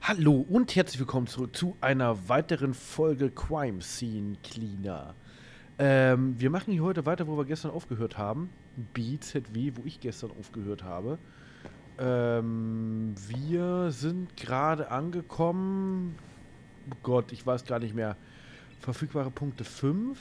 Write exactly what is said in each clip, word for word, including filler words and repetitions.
Hallo und herzlich willkommen zurück zu einer weiteren Folge Crime Scene Cleaner. Ähm, wir machen hier heute weiter, wo wir gestern aufgehört haben. B Z W, wo ich gestern aufgehört habe. Ähm, wir sind gerade angekommen. Oh Gott, ich weiß gar nicht mehr. Verfügbare Punkte fünf.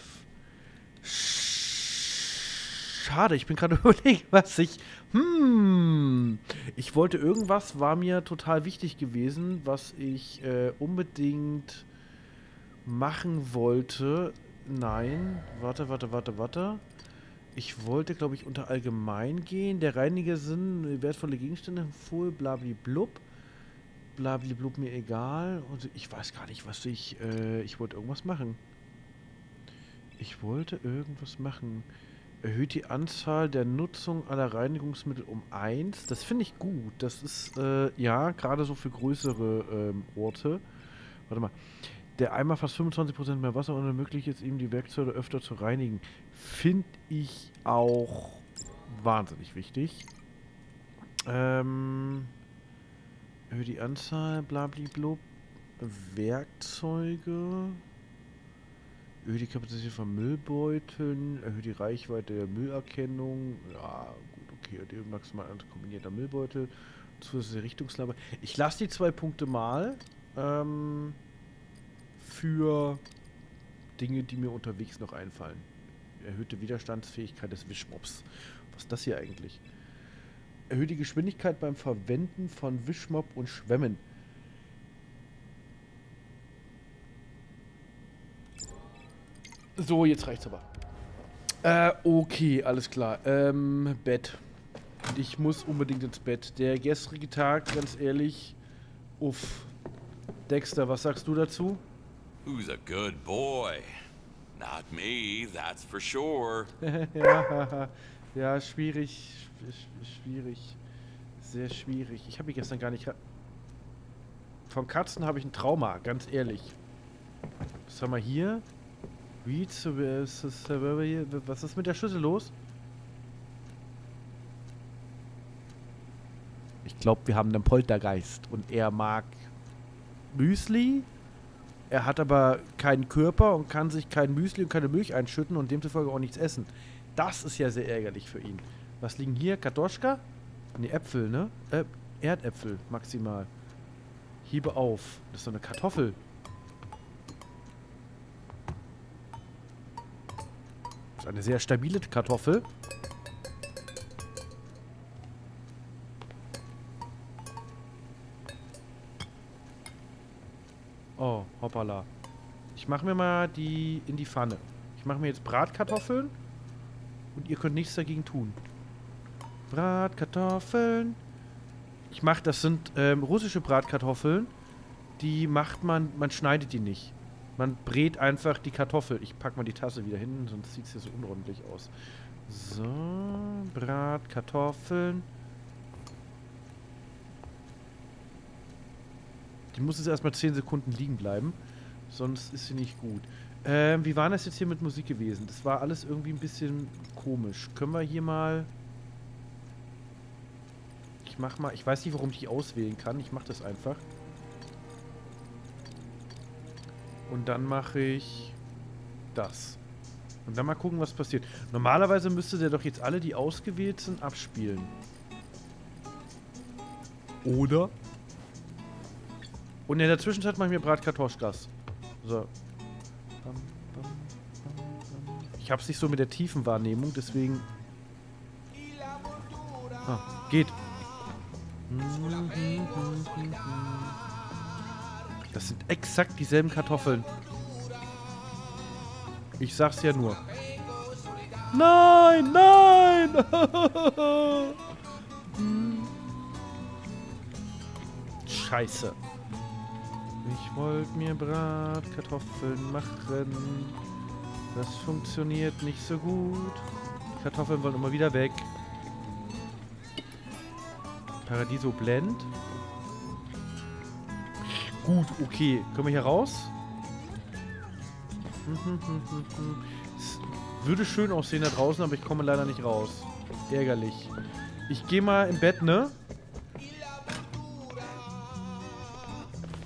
Schade, ich bin gerade überlegen, was ich... Hm... Ich wollte irgendwas, war mir total wichtig gewesen, was ich äh, unbedingt machen wollte. Nein, warte, warte, warte, warte. Ich wollte, glaube ich, unter Allgemein gehen. Der reinige Sinn, wertvolle Gegenstände empfohlen, blablablub. Blablablub mir egal. Und ich weiß gar nicht, was ich... Äh, ich wollte irgendwas machen. Ich wollte irgendwas machen. Erhöht die Anzahl der Nutzung aller Reinigungsmittel um eins. Das finde ich gut. Das ist, äh, ja, gerade so für größere ähm, Orte. Warte mal. Der Eimer fast fünfundzwanzig Prozent mehr Wasser und ermöglicht es ihm, die Werkzeuge öfter zu reinigen. Finde ich auch wahnsinnig wichtig. Ähm, erhöht die Anzahl, blablablub. Werkzeuge. Erhöht die Kapazität von Müllbeuteln, erhöht die Reichweite der Müllerkennung. Ja, gut, okay, die maximal kombinierter Müllbeutel, zusätzliche Richtungslampe. Ich lasse die zwei Punkte mal ähm, für Dinge, die mir unterwegs noch einfallen. Erhöhte Widerstandsfähigkeit des Wischmops. Was ist das hier eigentlich? Erhöht die Geschwindigkeit beim Verwenden von Wischmopp und Schwämmen. So, jetzt reicht's aber. Äh, okay, alles klar. Ähm, Bett. Ich muss unbedingt ins Bett. Der gestrige Tag, ganz ehrlich, uff. Dexter, was sagst du dazu? Who's a good boy? Not me, that's for sure. ja, ja, schwierig, schwierig. Sehr schwierig. Ich habe mich gestern gar nicht... Von Katzen habe ich ein Trauma, ganz ehrlich. Was haben wir hier? Was ist mit der Schüssel los? Ich glaube, wir haben einen Poltergeist und er mag Müsli. Er hat aber keinen Körper und kann sich kein Müsli und keine Milch einschütten und demzufolge auch nichts essen. Das ist ja sehr ärgerlich für ihn. Was liegen hier? Kartoschka? Ne, Äpfel, ne? Äh, Erdäpfel maximal. Hiebe auf. Das ist so eine Kartoffel. Eine sehr stabile Kartoffel. Oh, hoppala. Ich mache mir mal die in die Pfanne. Ich mache mir jetzt Bratkartoffeln und ihr könnt nichts dagegen tun. Bratkartoffeln. Ich mache, das sind ähm, russische Bratkartoffeln. Die macht man, man schneidet die nicht. Man brät einfach die Kartoffel. Ich pack mal die Tasse wieder hin, sonst sieht es hier so unordentlich aus. So, Bratkartoffeln. Die muss jetzt erstmal zehn Sekunden liegen bleiben. Sonst ist sie nicht gut. Ähm, wie war das jetzt hier mit Musik gewesen? Das war alles irgendwie ein bisschen komisch. Können wir hier mal... Ich mach mal... Ich weiß nicht, warum ich die auswählen kann. Ich mach das einfach. Und dann mache ich das. Und dann mal gucken, was passiert. Normalerweise müsste der doch jetzt alle, die ausgewählt sind, abspielen. Oder? Und in der Zwischenzeit mache ich mir Bratkartoschkas. So. Ich hab's nicht so mit der tiefen Wahrnehmung, deswegen... Ah, geht. Das sind exakt dieselben Kartoffeln. Ich sag's ja nur. Nein, nein! Scheiße. Ich wollte mir Bratkartoffeln machen. Das funktioniert nicht so gut. Die Kartoffeln wollen immer wieder weg. Paradiso Blend. Gut, okay. Können wir hier raus? Es würde schön aussehen da draußen, aber ich komme leider nicht raus. Ärgerlich. Ich gehe mal im Bett, ne?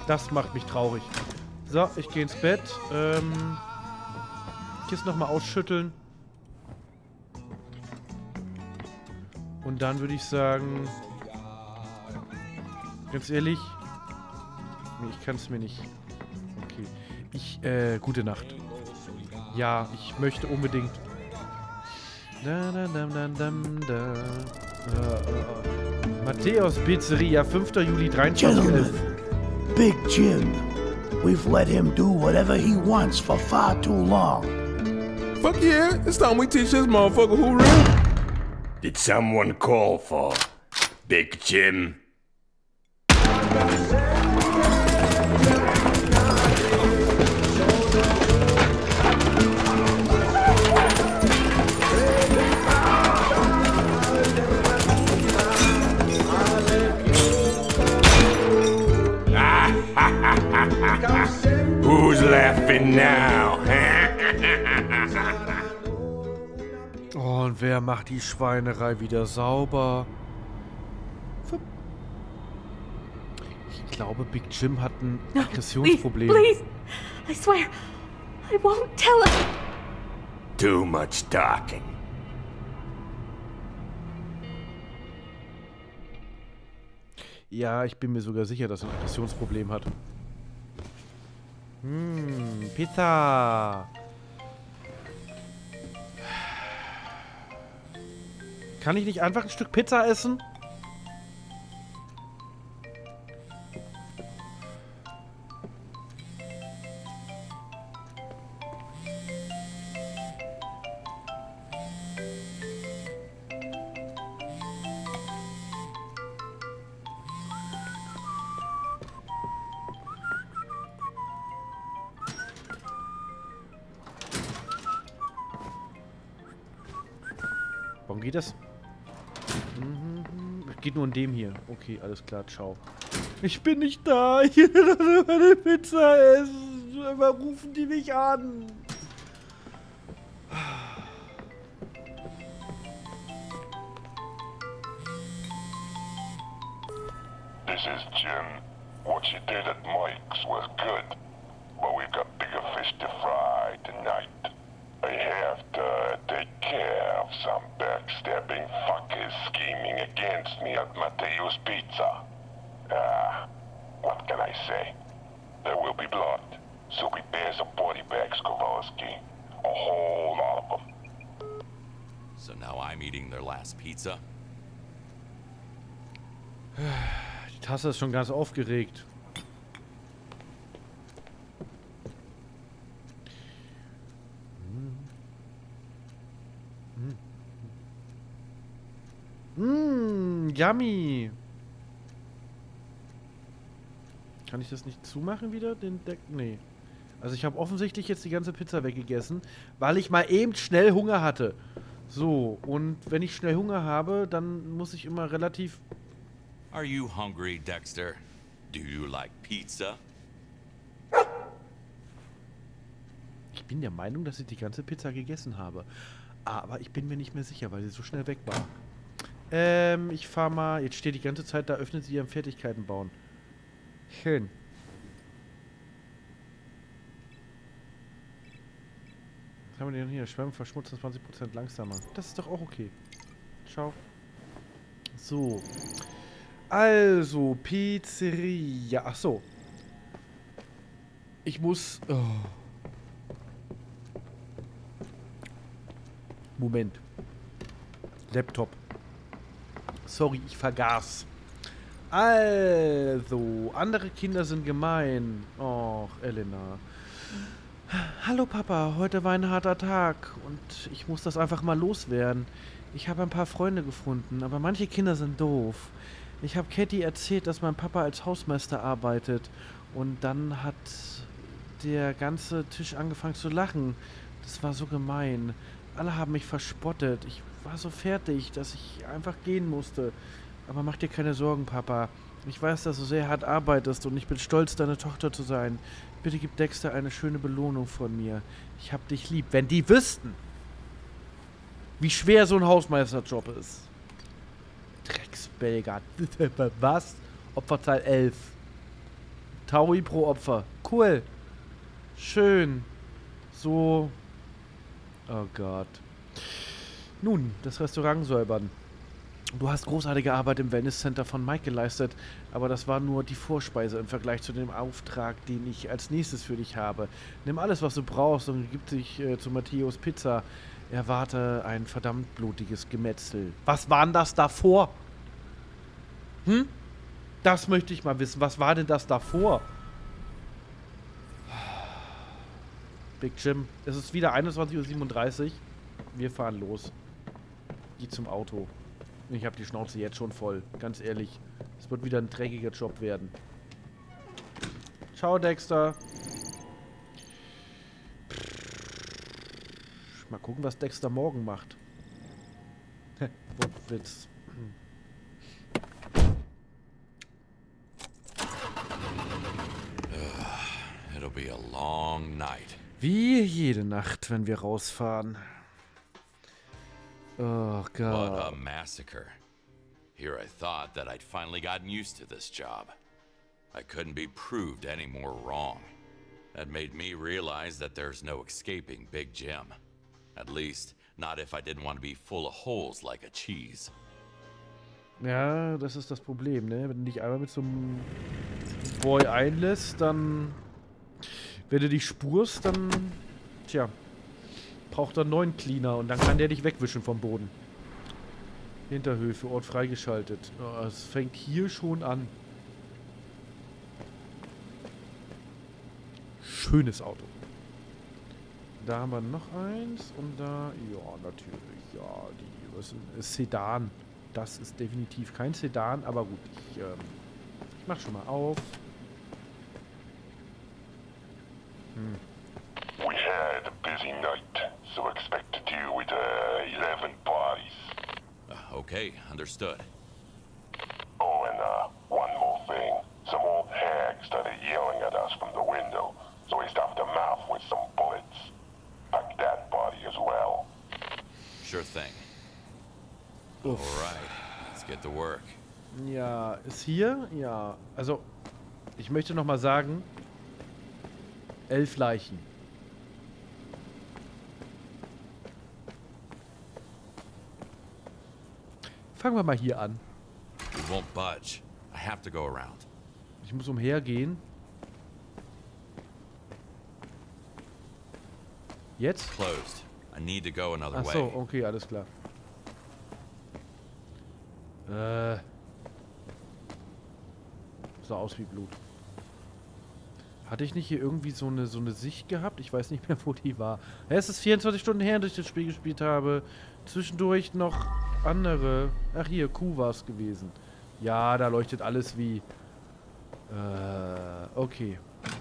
Das macht mich traurig. So, ich gehe ins Bett. Ähm, Kiss nochmal ausschütteln. Und dann würde ich sagen... Ganz ehrlich... Nee, ich kann es mir nicht... Okay. Ich, äh, gute Nacht. Ja, ich möchte unbedingt... Da, da, da, da, da, da. Uh, uh. Matthäus Pizzeria, fünfter Juli dreiundzwanzig elf. Big Jim. We've let him do whatever he wants for far too long. Fuck yeah, it's time we teach this motherfucker who real. Did someone call for Big Jim? Who's laughing now? Oh, und wer macht die Schweinerei wieder sauber? Ich glaube, Big Jim hat ein No, Aggressionsproblem. Please, please. I swear, I won't tell him. Too much talking. Ja, ich bin mir sogar sicher, dass er ein Aggressionsproblem hat. Hm, Pizza. Kann ich nicht einfach ein Stück Pizza essen? Warum geht das? Mhm. Geht nur in dem hier. Okay, alles klar, ciao. Ich bin nicht da. Ich will doch nur meine Pizza essen. Aber rufen die mich an. This is Jim. What you did at Mike's was good, but we've got bigger fish to fry tonight. I have to take care of some backstabbing fuckers scheming against me at Matteo's Pizza. Ah, what can I say? There will be blood, so prepare some body bags, Kowalski. A whole lot of them. So now I'm eating their last pizza? Die Tasse ist schon ganz aufgeregt. Mmm, yummy. Kann ich das nicht zumachen wieder? Den Deck? Nee. Also ich habe offensichtlich jetzt die ganze Pizza weggegessen, weil ich mal eben schnell Hunger hatte. So, und wenn ich schnell Hunger habe, dann muss ich immer relativ... Are you hungry, Dexter? Do you like pizza? Ich bin der Meinung, dass ich die ganze Pizza gegessen habe. Aber ich bin mir nicht mehr sicher, weil sie so schnell weg war. Ähm, ich fahr mal... Jetzt steht die ganze Zeit da, öffnet sie ihren Fertigkeiten bauen. Schön. Was haben wir denn hier? Schwemmen, verschmutzen zwanzig Prozent langsamer. Das ist doch auch okay. Ciao. So. Also, Pizzeria. Ach so. Ich muss... Oh. Moment. Laptop. Sorry, ich vergaß. Also, andere Kinder sind gemein. Och, Elena. Hallo Papa, heute war ein harter Tag und ich muss das einfach mal loswerden. Ich habe ein paar Freunde gefunden, aber manche Kinder sind doof. Ich habe Katie erzählt, dass mein Papa als Hausmeister arbeitet und dann hat der ganze Tisch angefangen zu lachen. Das war so gemein. Alle haben mich verspottet. Ich war so fertig, dass ich einfach gehen musste. Aber mach dir keine Sorgen, Papa. Ich weiß, dass du sehr hart arbeitest und ich bin stolz, deine Tochter zu sein. Bitte gib Dexter eine schöne Belohnung von mir. Ich hab dich lieb. Wenn die wüssten, wie schwer so ein Hausmeisterjob ist. Drecksbelger. Was? Opferzahl elf. Taui pro Opfer. Cool. Schön. So. Oh Gott. Nun, das Restaurant säubern. Du hast großartige Arbeit im Wellness Center von Mike geleistet, aber das war nur die Vorspeise im Vergleich zu dem Auftrag, den ich als nächstes für dich habe. Nimm alles, was du brauchst und gib dich äh, zu Matteos Pizza. Erwarte ein verdammt blutiges Gemetzel. Was war denn das davor? Hm? Das möchte ich mal wissen. Was war denn das davor? Big Jim, es ist wieder einundzwanzig Uhr siebenunddreißig. Wir fahren los. Geh zum Auto. Ich habe die Schnauze jetzt schon voll. Ganz ehrlich. Es wird wieder ein dreckiger Job werden. Ciao, Dexter. Mal gucken, was Dexter morgen macht. Wortwitz. It'll be a long night. Wie jede Nacht, wenn wir rausfahren. Oh What Gott. a massacre. Here I thought that I'd finally gotten used to this job. I couldn't be proved any more wrong. That made me realize that there's no escaping Big Jim. At least, not if I didn't want to be full of holes like a cheese. Ja, das ist das Problem, ne? Wenn du dich einmal mit so einem Boy einlässt, dann... Wenn du dich spurst, dann... Tja... Braucht er einen neuen Cleaner und dann kann der dich wegwischen vom Boden. Hinterhöfe, Ort freigeschaltet. Oh, es fängt hier schon an. Schönes Auto. Da haben wir noch eins und da, ja, natürlich, ja, die, was ist ein Sedan. Das ist definitiv kein Sedan, aber gut, ich, ähm, ich mach schon mal auf. Hm. We had a busy night, so expect to deal with uh, eleven bodies. Uh, okay, understood. Oh, and uh, one more thing. Some old hag started yelling at us from the window, so we stuffed her mouth with some bullets. Pack that body as well. Sure thing. Uff. Alright, let's get to work. Ja, ist hier? Ja, also, ich möchte noch mal sagen, elf Leichen. Fangen wir mal hier an. We won't budge. I have to go around. Ich muss umhergehen. Jetzt? Closed. I need to go another Ach so, way. okay, alles klar. Äh. Sah aus wie Blut. Hatte ich nicht hier irgendwie so eine, so eine Sicht gehabt? Ich weiß nicht mehr, wo die war. Ja, es ist vierundzwanzig Stunden her, dass ich das Spiel gespielt habe. Zwischendurch noch andere. Ach hier, Kuh war es gewesen. Ja, da leuchtet alles wie... Äh, okay.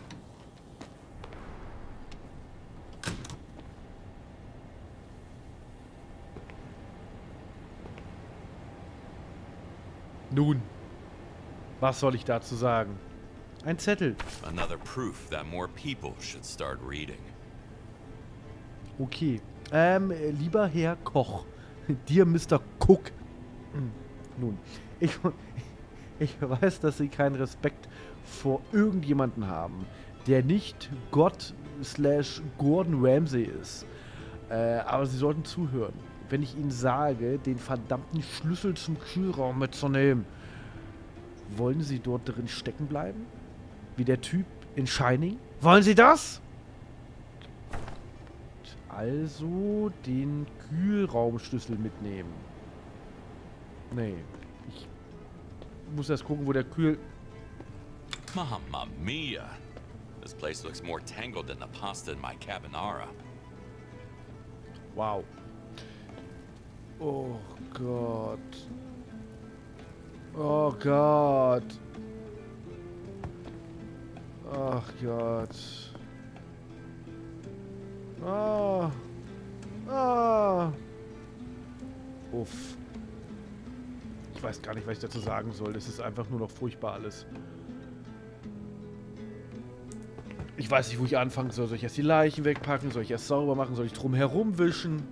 Nun, was soll ich dazu sagen? Ein Zettel. Another proof that more people should start reading. Okay. Ähm, lieber Herr Koch. Dir, Mister Cook. Nun, ich, ich weiß, dass Sie keinen Respekt vor irgendjemanden haben, der nicht Gott slash Gordon Ramsay ist. Äh, aber Sie sollten zuhören, wenn ich Ihnen sage, den verdammten Schlüssel zum Kühlraum mitzunehmen. Wollen Sie dort drin stecken bleiben? Wie der Typ in Shining? Wollen Sie das? Also den Kühlraumschlüssel mitnehmen. Nee. Ich muss erst gucken, wo der Kühl... Mamma mia! This place looks more tangled than the pasta in my carbonara. Wow. Oh Gott. Oh Gott. Ach Gott. Ah. Ah. Uff. Ich weiß gar nicht, was ich dazu sagen soll. Es ist einfach nur noch furchtbar alles. Ich weiß nicht, wo ich anfangen soll. Soll ich erst die Leichen wegpacken? Soll ich erst sauber machen? Soll ich drum herum wischen?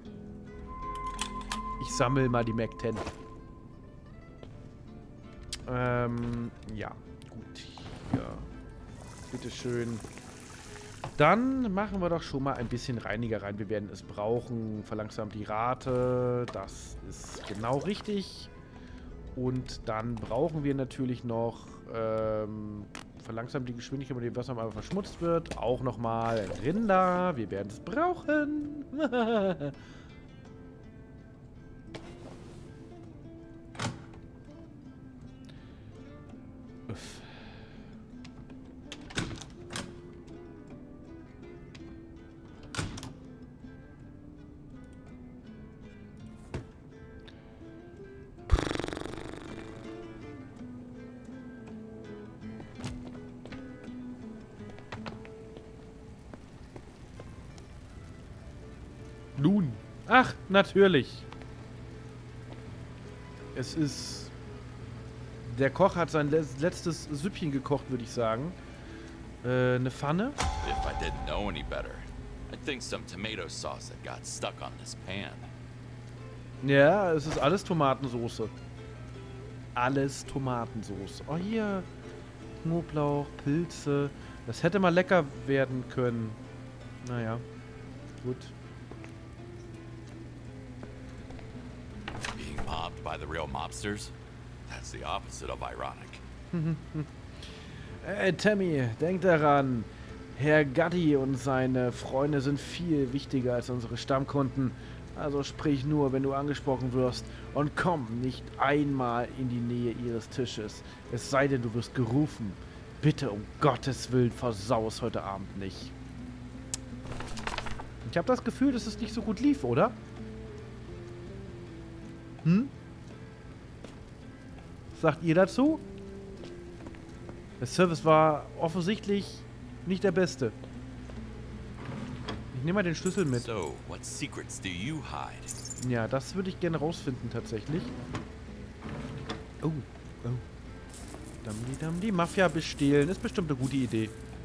Ich sammle mal die Mac zehn. Ähm, ja, gut. Ja. Bitteschön. Dann machen wir doch schon mal ein bisschen Reiniger rein. Wir werden es brauchen. Verlangsamt die Rate. Das ist genau richtig. Und dann brauchen wir natürlich noch ähm, verlangsamt die Geschwindigkeit, mit dem Wasser mal verschmutzt wird. Auch nochmal Rinder. Wir werden es brauchen. Uff. Nun. Ach, natürlich. Es ist... Der Koch hat sein letztes Süppchen gekocht, würde ich sagen. Äh, eine Pfanne. If I didn't know any better, I think some tomato sauce had got stuck on this pan. Ja, es ist alles Tomatensoße. Alles Tomatensoße. Oh, hier. Knoblauch, Pilze. Das hätte mal lecker werden können. Naja. Gut. Being mobbed by the real mobsters? That's the opposite of ironic. Hey, Tammy, denk daran. Herr Gatti und seine Freunde sind viel wichtiger als unsere Stammkunden. Also sprich nur, wenn du angesprochen wirst. Und komm nicht einmal in die Nähe ihres Tisches. Es sei denn, du wirst gerufen. Bitte, um Gottes Willen, versau es heute Abend nicht. Ich habe das Gefühl, dass es nicht so gut lief, oder? Hm? Was sagt ihr dazu? Der Service war offensichtlich nicht der beste. Ich nehme mal den Schlüssel mit. So, what secrets do you hide? Ja, das würde ich gerne rausfinden, tatsächlich. Oh, oh. Damdi, damdi. Mafia bestehlen ist bestimmt eine gute Idee.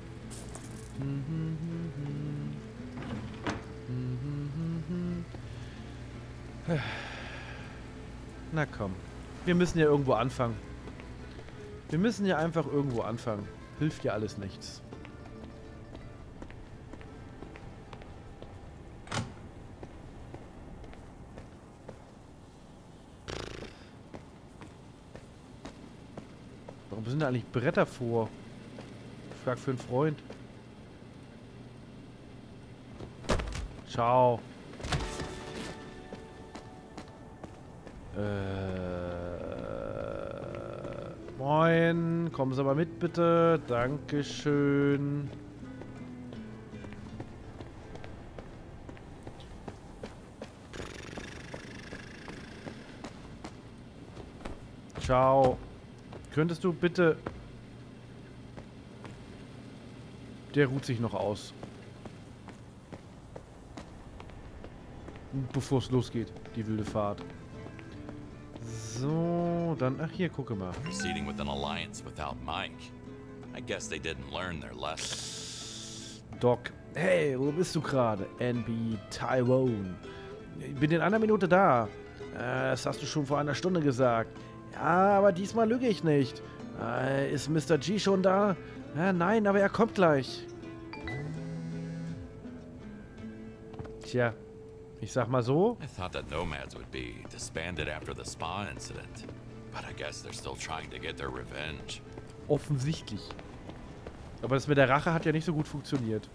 Na komm. Wir müssen ja irgendwo anfangen. Wir müssen ja einfach irgendwo anfangen. Hilft ja alles nichts. Warum sind da eigentlich Bretter vor? Ich frag für einen Freund. Ciao. Äh, moin. Kommen Sie mal mit, bitte. Dankeschön. Ciao. Könntest du bitte... Der ruht sich noch aus. Bevor es losgeht, die wilde Fahrt. So, dann... Ach, hier, gucke mal. Proceeding with an alliance without Mike. I guess they didn't learn their lesson. Doc. Hey, wo bist du gerade? N B Tyrone. Ich bin in einer Minute da. Äh, das hast du schon vor einer Stunde gesagt. Ja, aber diesmal lüge ich nicht. Äh, ist Mister G schon da? Äh, nein, aber er kommt gleich. Tja, ich sag mal so. I thought that Nomads would be disbanded after the spa incident, but I guess they're still trying to get their revenge. Offensichtlich. Aber das mit der Rache hat ja nicht so gut funktioniert.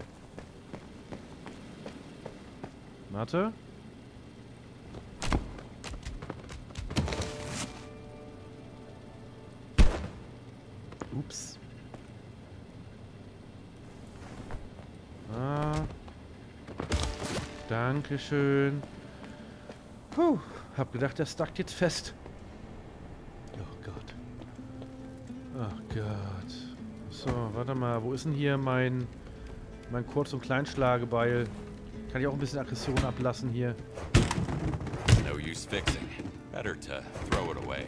Warte. Ups. Ah. Dankeschön. Puh. Hab gedacht, der stackt jetzt fest. Oh Gott. Oh Gott. So, warte mal. Wo ist denn hier mein, mein Kurz- und Kleinschlagebeil? Kann ich auch ein bisschen Aggression ablassen hier. No use fixing. Better to throw it away.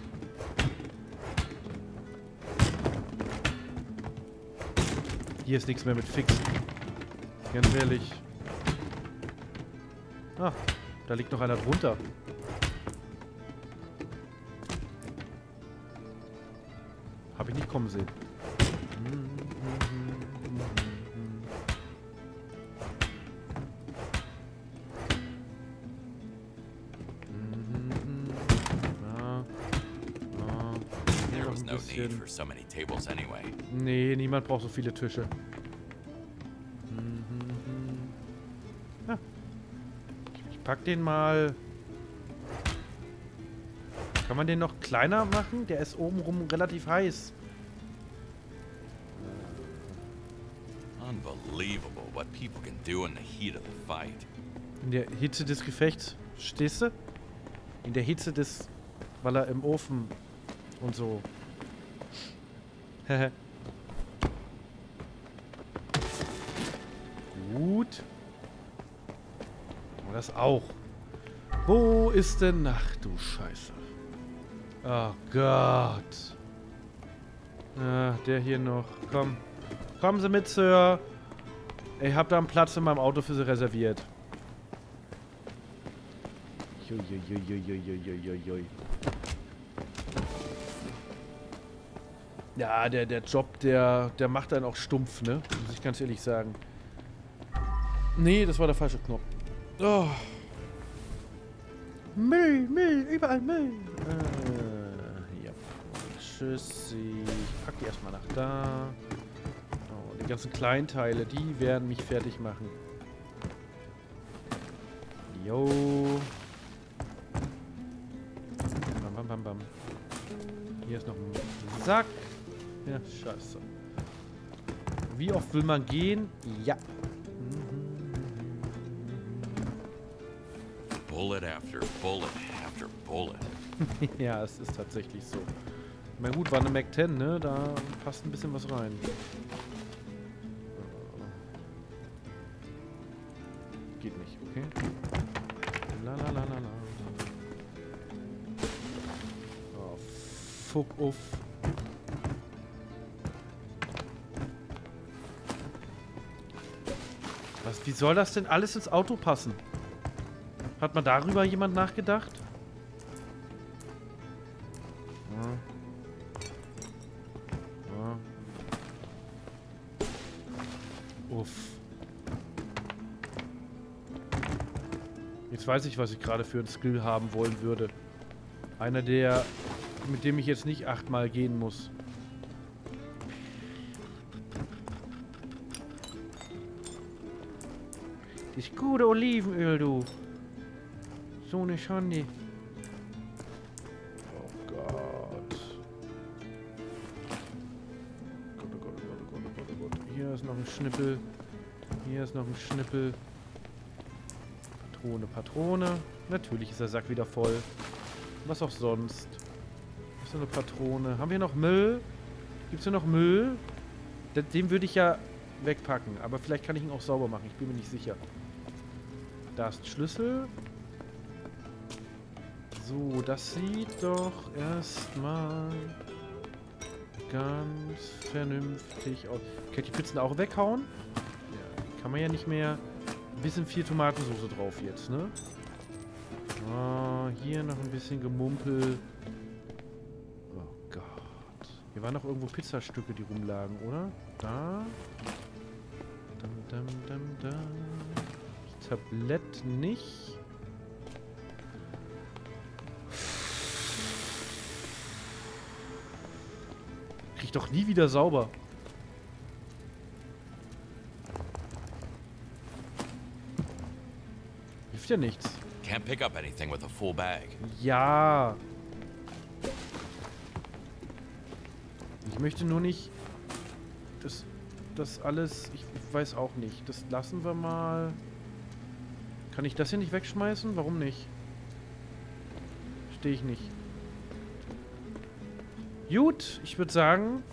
Hier ist nichts mehr mit Fixen. Ganz ehrlich. Ah, da liegt noch einer drunter. ich nicht kommen sehen. There was no need for so many tables anyway. Nee, niemand braucht so viele Tische. Ja. Ich pack den mal. Kann man den noch kleiner machen? Der ist obenrum relativ heiß. Unbelievable what people can do in the heat of the fight. In der Hitze des Gefechts. Stehst du? In der Hitze des... Weil er im Ofen und so. Hehe. Gut. Und das auch. Wo ist denn... Ach du Scheiße. Oh Gott. Ah, der hier noch. Komm. Kommen Sie mit, Sir. Ich hab da einen Platz in meinem Auto für Sie reserviert. Juiuiuiuiuiuiui. Ja, der, der Job, der, der macht einen auch stumpf, ne? Muss ich ganz ehrlich sagen. Nee, das war der falsche Knopf. Oh. Müll, Müll, überall Müll. Äh, ja. Tschüssi. Ich pack die erstmal nach da. Oh, die ganzen Kleinteile, die werden mich fertig machen. Jo. Bam, bam, bam, bam. Hier ist noch ein Sack. Ja, scheiße. Wie oft will man gehen? Ja. Bullet after bullet after bullet. Ja, es ist tatsächlich so. Na gut, war eine Mac zehn, ne? Da passt ein bisschen was rein. Geht nicht, okay? La la la la la. Oh, fuck off. Was, wie soll das denn alles ins Auto passen? Hat mal darüber jemand nachgedacht? Ja. Ja. Uff. Jetzt weiß ich, was ich gerade für einen Skill haben wollen würde. Einer, der, mit dem ich jetzt nicht achtmal gehen muss. Das gute Olivenöl, du. So eine Schande. Oh Gott. Gott, oh Gott, oh Gott, oh Gott, oh Gott, oh Gott. Hier ist noch ein Schnippel. Hier ist noch ein Schnippel. Patrone, Patrone. Natürlich ist der Sack wieder voll. Was auch sonst. Was ist eine Patrone? Haben wir noch Müll? Gibt es hier noch Müll? Den, den würde ich ja wegpacken. Aber vielleicht kann ich ihn auch sauber machen. Ich bin mir nicht sicher. Da ist ein Schlüssel. So, das sieht doch erstmal ganz vernünftig aus. Kann ich die Pizzen auch weghauen? Ja, kann man ja nicht mehr. Ein bisschen viel Tomatensauce drauf jetzt, ne? Ah, hier noch ein bisschen Gemumpel. Oh Gott. Hier waren noch irgendwo Pizzastücke, die rumlagen, oder? Da. Dum, dum, dum, dum. Das Tablett nicht. Krieg ich doch nie wieder sauber. Hilft ja nichts. Can't pick up anything with a full bag. Ja. Ich möchte nur nicht... Das, das alles... Ich, ich weiß auch nicht. Das lassen wir mal... Kann ich das hier nicht wegschmeißen? Warum nicht? Verstehe ich nicht. Gut, ich würde sagen...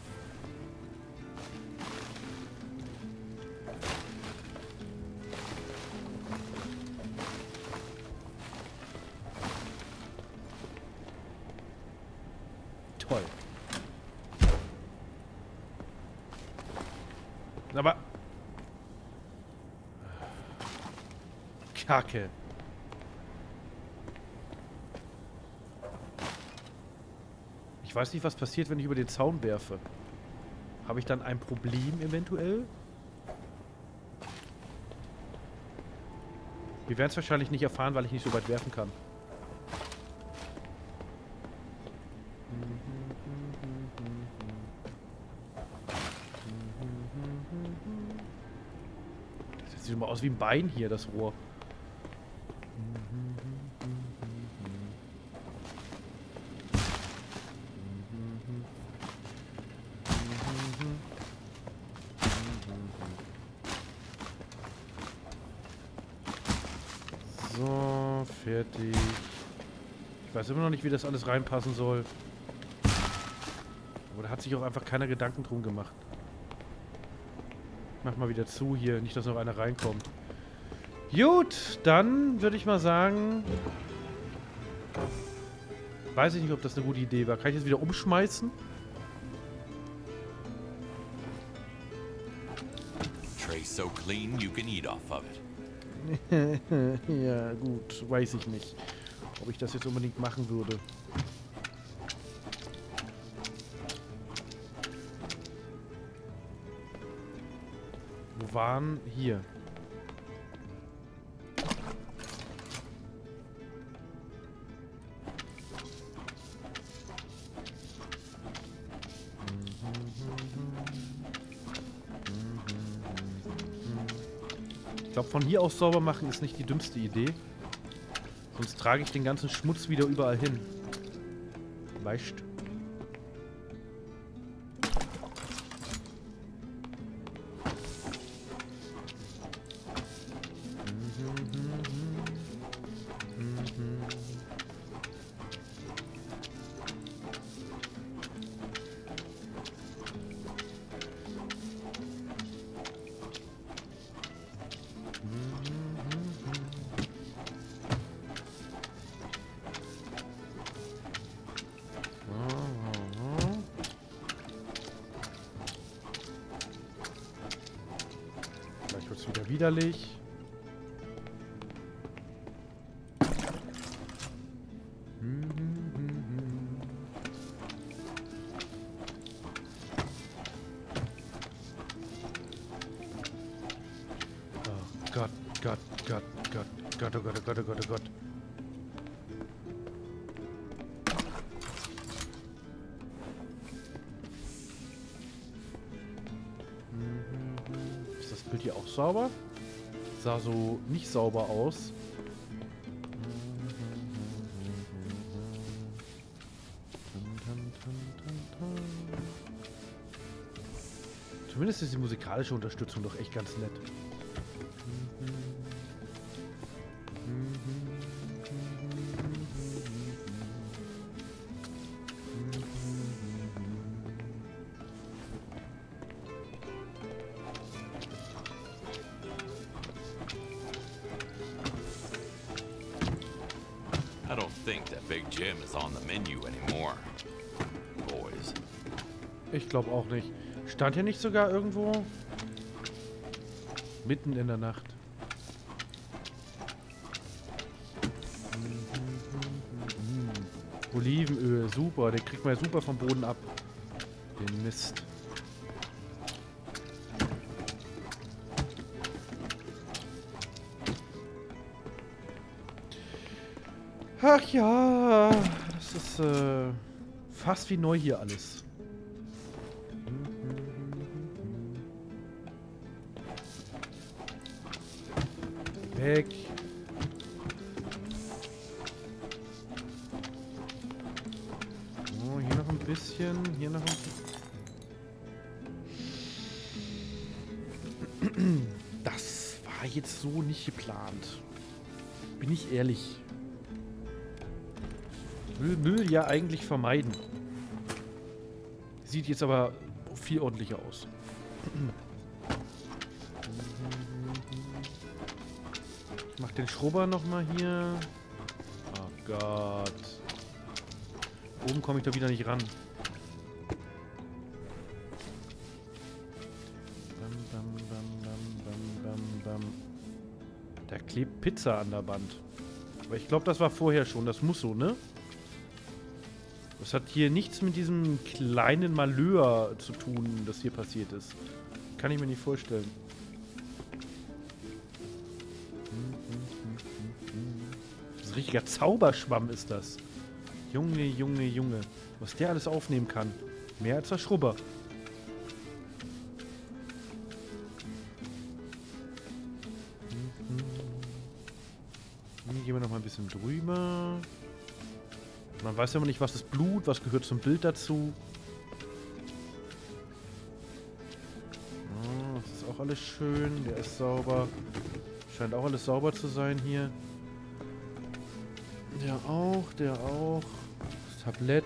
Toll. Aber... Kacke. Ich weiß nicht, was passiert, wenn ich über den Zaun werfe. Habe ich dann ein Problem eventuell? Wir werden es wahrscheinlich nicht erfahren, weil ich nicht so weit werfen kann. Das sieht mal aus wie ein Bein hier, das Rohr. So, fertig. Ich weiß immer noch nicht, wie das alles reinpassen soll. Aber da hat sich auch einfach keiner Gedanken drum gemacht. Mach mal wieder zu hier, nicht, dass noch einer reinkommt. Gut, dann würde ich mal sagen... Weiß ich nicht, ob das eine gute Idee war. Kann ich das wieder umschmeißen? Tray so clean you can eat off of it. Ja, gut. Weiß ich nicht, ob ich das jetzt unbedingt machen würde. Wo waren... Hier. Ich glaube, von hier aus sauber machen ist nicht die dümmste Idee. Sonst trage ich den ganzen Schmutz wieder überall hin. Weißt. Wieder widerlich. Oh Gott, Gott, Gott, Gott, Gott, oh Gott, oh Gott, oh Gott, oh Gott. Bild hier auch sauber? Sah so nicht sauber aus. Zumindest ist die musikalische Unterstützung doch echt ganz nett. I don't think that Big Jim is on the menu anymore. Boys. Ich glaube auch nicht. Stand hier nicht sogar irgendwo? Mitten in der Nacht. Olivenöl, super. Den kriegt man ja super vom Boden ab. Den Mist. Ach ja, das ist äh, fast wie neu hier alles. Weg. Oh, hier noch ein bisschen, hier noch ein bisschen. Das war jetzt so nicht geplant. Bin ich ehrlich. Müll, Müll ja eigentlich vermeiden. Sieht jetzt aber viel ordentlicher aus. Ich mach den Schrubber nochmal hier. Oh Gott. Oben komme ich da wieder nicht ran. Bam, bam, bam, bam, bam, bam, bam. Da klebt Pizza an der Wand. Aber ich glaube, das war vorher schon. Das muss so, ne? Das Das hat hier nichts mit diesem kleinen Malheur zu tun, das hier passiert ist. Kann ich mir nicht vorstellen. Das ist ein richtiger Zauberschwamm ist das. Junge, Junge, Junge. Was der alles aufnehmen kann. Mehr als der Schrubber. Hier gehen wir noch mal ein bisschen drüber. Man weiß ja immer nicht, was ist Blut, was gehört zum Bild dazu. Oh, das ist auch alles schön. Der ist sauber. Scheint auch alles sauber zu sein hier. Der auch, der auch. Das Tablett.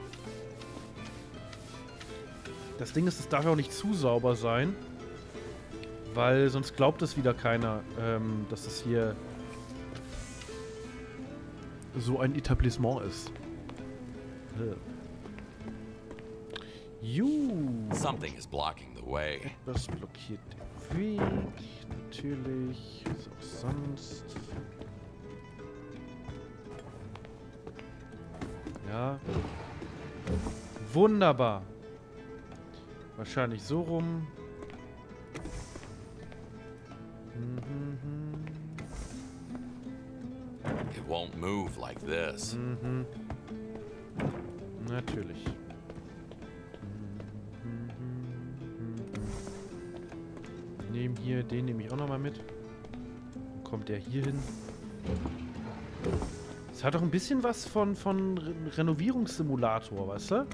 Das Ding ist, es darf ja auch nicht zu sauber sein. Weil sonst glaubt es wieder keiner, ähm, dass das hier so ein Etablissement ist. Juhu. Something is blocking the way. Das blockiert den Weg. Natürlich. Was auch sonst. Ja. Wunderbar. Wahrscheinlich so rum. Mhm. It won't move like this. Mhm. Natürlich. Nehmen hier, den nehme ich auch nochmal mit. Dann kommt der hier hin. Es hat doch ein bisschen was von, von Re Renovierungssimulator, weißt du?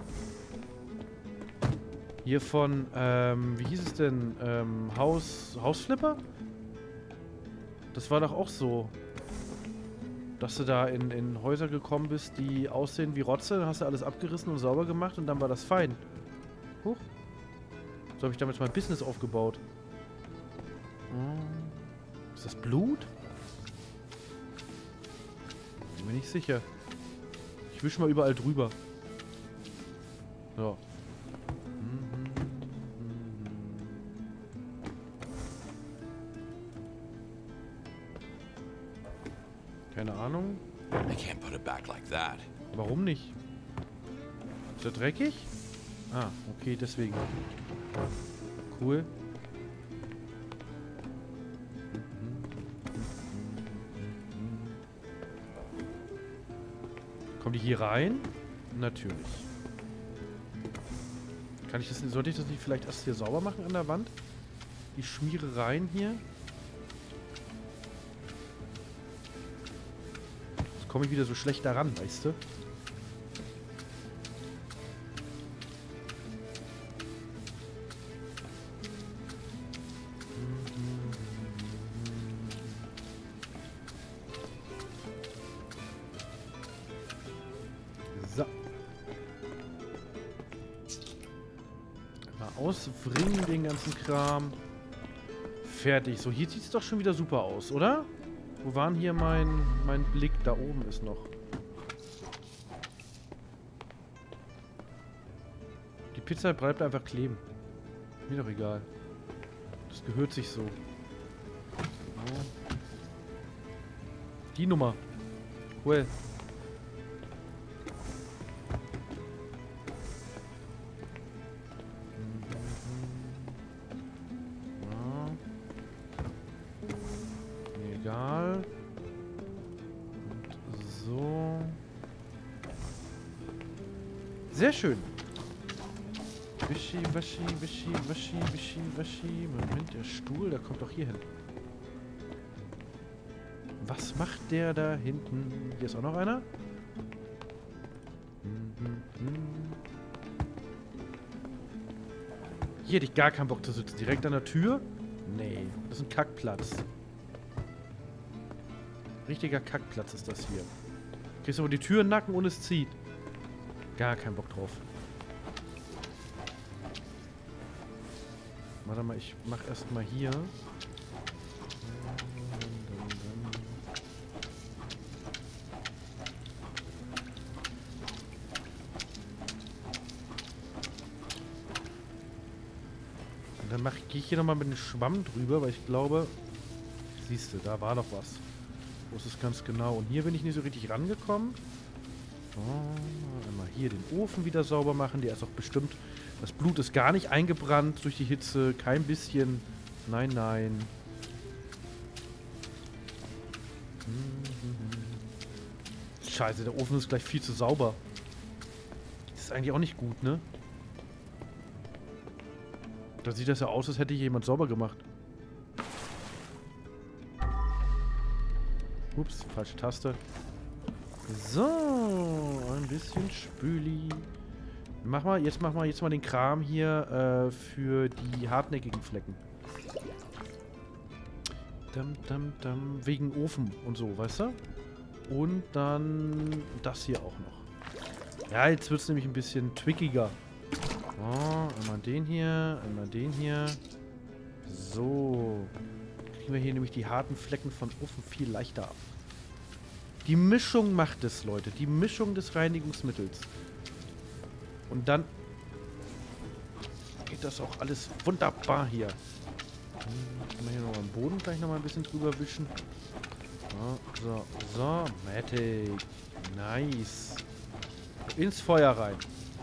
Hier von, ähm, wie hieß es denn? Ähm, Haus, Hausflipper? Das war doch auch so. Dass du da in, in Häuser gekommen bist, die aussehen wie Rotze, dann hast du alles abgerissen und sauber gemacht und dann war das fein. Huch. So habe ich damals mein Business aufgebaut. Hm. Ist das Blut? Bin mir nicht sicher. Ich wische mal überall drüber. So. Keine Ahnung. I can't put it back like that. Warum nicht? Ist er dreckig? Ah, okay, deswegen. Cool. Kommen die hier rein? Natürlich. Kann ich das, sollte ich das nicht vielleicht erst hier sauber machen an der Wand? Die Schmierereien hier? Komme ich wieder so schlecht daran, weißt du? So. Mal auswringen den ganzen Kram. Fertig. So, hier sieht es doch schon wieder super aus, oder? Wo war denn hier mein, mein Blick? Da oben ist noch. Die Pizza bleibt einfach kleben. Mir doch egal. Das gehört sich so. So. Die Nummer. Cool. Egal. Und so. Sehr schön. Wischi, waschi, wischi, waschi, wischi, waschi. Moment, der Stuhl, der kommt doch hier hin. Was macht der da hinten? Hier ist auch noch einer. Hier hätte ich gar keinen Bock zu sitzen. Direkt an der Tür? Nee, das ist ein Kackplatz. Richtiger Kackplatz ist das hier. Kriegst aber die Tür in den Nacken und es zieht. Gar keinen Bock drauf. Warte mal, ich mach erstmal hier. Und dann mach, gehe ich hier nochmal mit dem Schwamm drüber, weil ich glaube, siehst du, da war doch was. Wo ist es ganz genau? Und hier bin ich nicht so richtig rangekommen. So, einmal hier den Ofen wieder sauber machen. Der ist auch bestimmt... Das Blut ist gar nicht eingebrannt durch die Hitze. Kein bisschen. Nein, nein. Scheiße, der Ofen ist gleich viel zu sauber. Das ist eigentlich auch nicht gut, ne? Da sieht das ja aus, als hätte jemand sauber gemacht. Ups, falsche Taste. So, ein bisschen Spüli. Mach mal, jetzt mach mal jetzt mal den Kram hier äh, für die hartnäckigen Flecken. Dum, dum, dum, wegen Ofen und so, weißt du? Und dann das hier auch noch. Ja, jetzt wird es nämlich ein bisschen twickiger. So, einmal den hier, einmal den hier. So. Kriegen wir hier nämlich die harten Flecken von Ofen viel leichter ab. Die Mischung macht es, Leute. Die Mischung des Reinigungsmittels. Und dann geht das auch alles wunderbar hier. Hm, können wir hier nochmal am Boden gleich nochmal ein bisschen drüber wischen. So, so, so. Matic. Nice. Ins Feuer rein.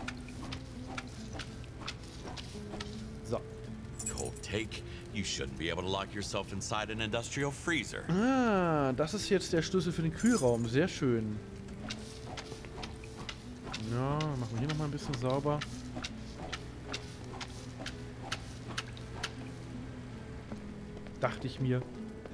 So. Cold take. You shouldn't be able to lock yourself inside an industrial freezer. Ah, das ist jetzt der Schlüssel für den Kühlraum. Sehr schön. Ja, machen wir hier nochmal ein bisschen sauber. Dachte ich mir.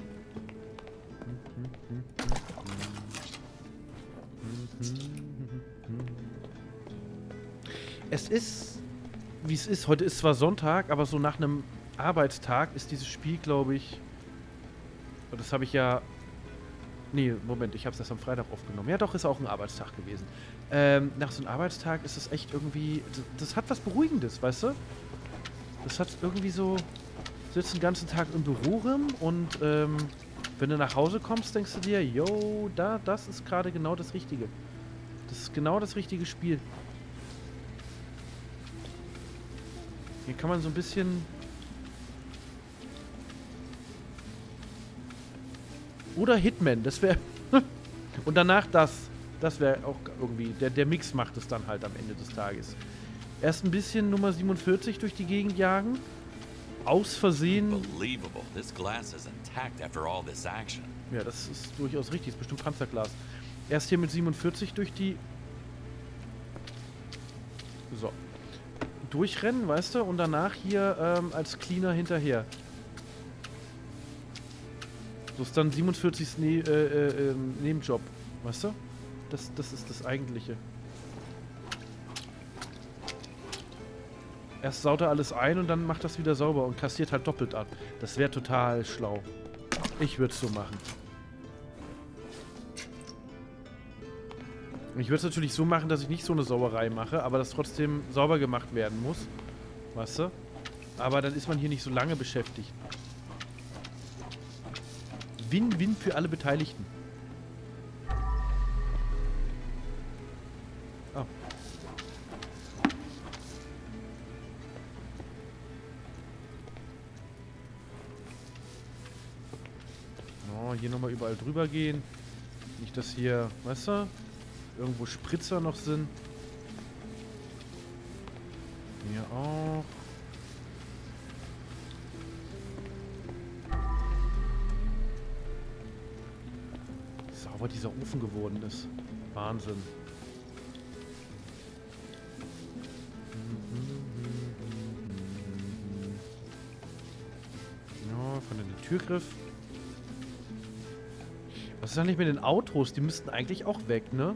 Es ist, wie es ist. Heute ist zwar Sonntag, aber so nach einem Arbeitstag ist dieses Spiel, glaube ich... Das habe ich ja... Nee, Moment, ich habe es erst am Freitag aufgenommen. Ja doch, ist auch ein Arbeitstag gewesen. Ähm, nach so einem Arbeitstag ist es echt irgendwie... Das, das hat was Beruhigendes, weißt du? Das hat irgendwie so... Du sitzt den ganzen Tag im Büro rum und ähm, wenn du nach Hause kommst, denkst du dir, yo, da, das ist gerade genau das Richtige. Das ist genau das richtige Spiel. Hier kann man so ein bisschen... Oder Hitman, das wäre... Und danach das. Das wäre auch irgendwie... Der, der Mix macht es dann halt am Ende des Tages. Erst ein bisschen Nummer siebenundvierzig durch die Gegend jagen. Aus Versehen... Unbelievable. This glass is intact after all this action. Ja, das ist durchaus richtig. Das ist bestimmt Panzerglas. Erst hier mit siebenundvierzig durch die... So. Durchrennen, weißt du? Und danach hier ähm, als Cleaner hinterher. So ist dann siebenundvierzig. Ne äh, äh, äh, Nebenjob. Weißt du? Das, das ist das Eigentliche. Erst saut er alles ein und dann macht das wieder sauber und kassiert halt doppelt ab. Das wäre total schlau. Ich würde es so machen. Ich würde es natürlich so machen, dass ich nicht so eine Sauerei mache, aber dass trotzdem sauber gemacht werden muss. Weißt du? Aber dann ist man hier nicht so lange beschäftigt. Win-Win für alle Beteiligten. Oh. Oh, hier nochmal überall drüber gehen. Nicht, dass hier, weißt du, irgendwo Spritzer noch sind. Hier auch. Sauber dieser Ofen geworden ist. Wahnsinn. Ja, von den Türgriff. Was ist eigentlich mit den Autos? Die müssten eigentlich auch weg, ne?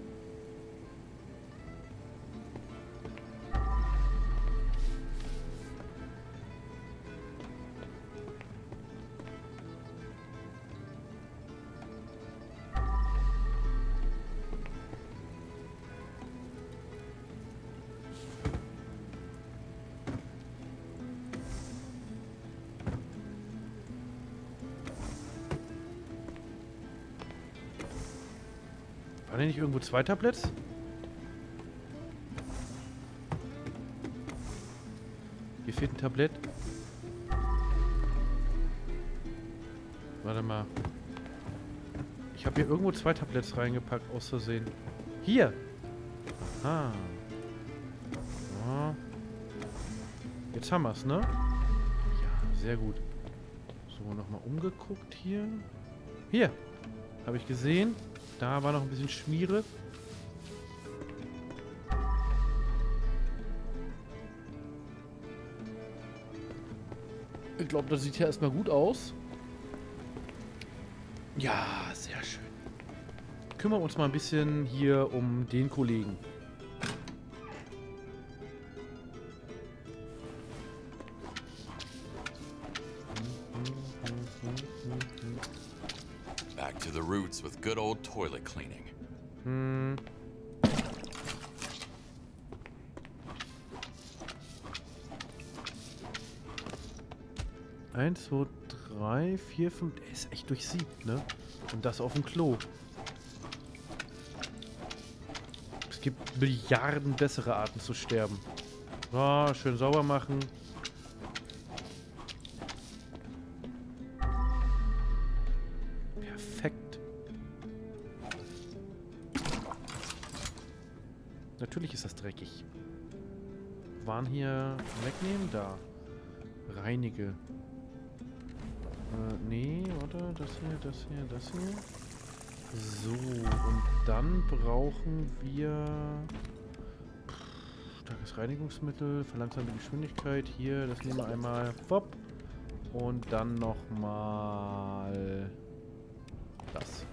War denn nicht irgendwo zwei Tabletts? Hier fehlt ein Tablett. Warte mal. Ich habe hier irgendwo zwei Tabletts reingepackt, aus Versehen. Hier! Ah. Ja. Jetzt haben wir es, ne? Ja, sehr gut. So, nochmal umgeguckt hier. Hier. Habe ich gesehen. Da war noch ein bisschen Schmiere. Ich glaube, das sieht ja erstmal gut aus. Ja, sehr schön. Kümmern wir uns mal ein bisschen hier um den Kollegen. Back to the roots with good old toilet cleaning. Hm. Eins, zwei, drei, vier, fünf. Der ist echt durchsiebt, ne? Und das auf dem Klo. Es gibt Milliarden bessere Arten zu sterben. So, schön sauber machen. Perfekt. Natürlich ist das dreckig. Waren hier wegnehmen? Da. Reinige. Äh, nee, oder? Das hier, das hier, das hier. So, und dann brauchen wir pff, starkes Reinigungsmittel, verlangsamte Geschwindigkeit. Hier, das nehmen wir einmal. Pop. Und dann nochmal das.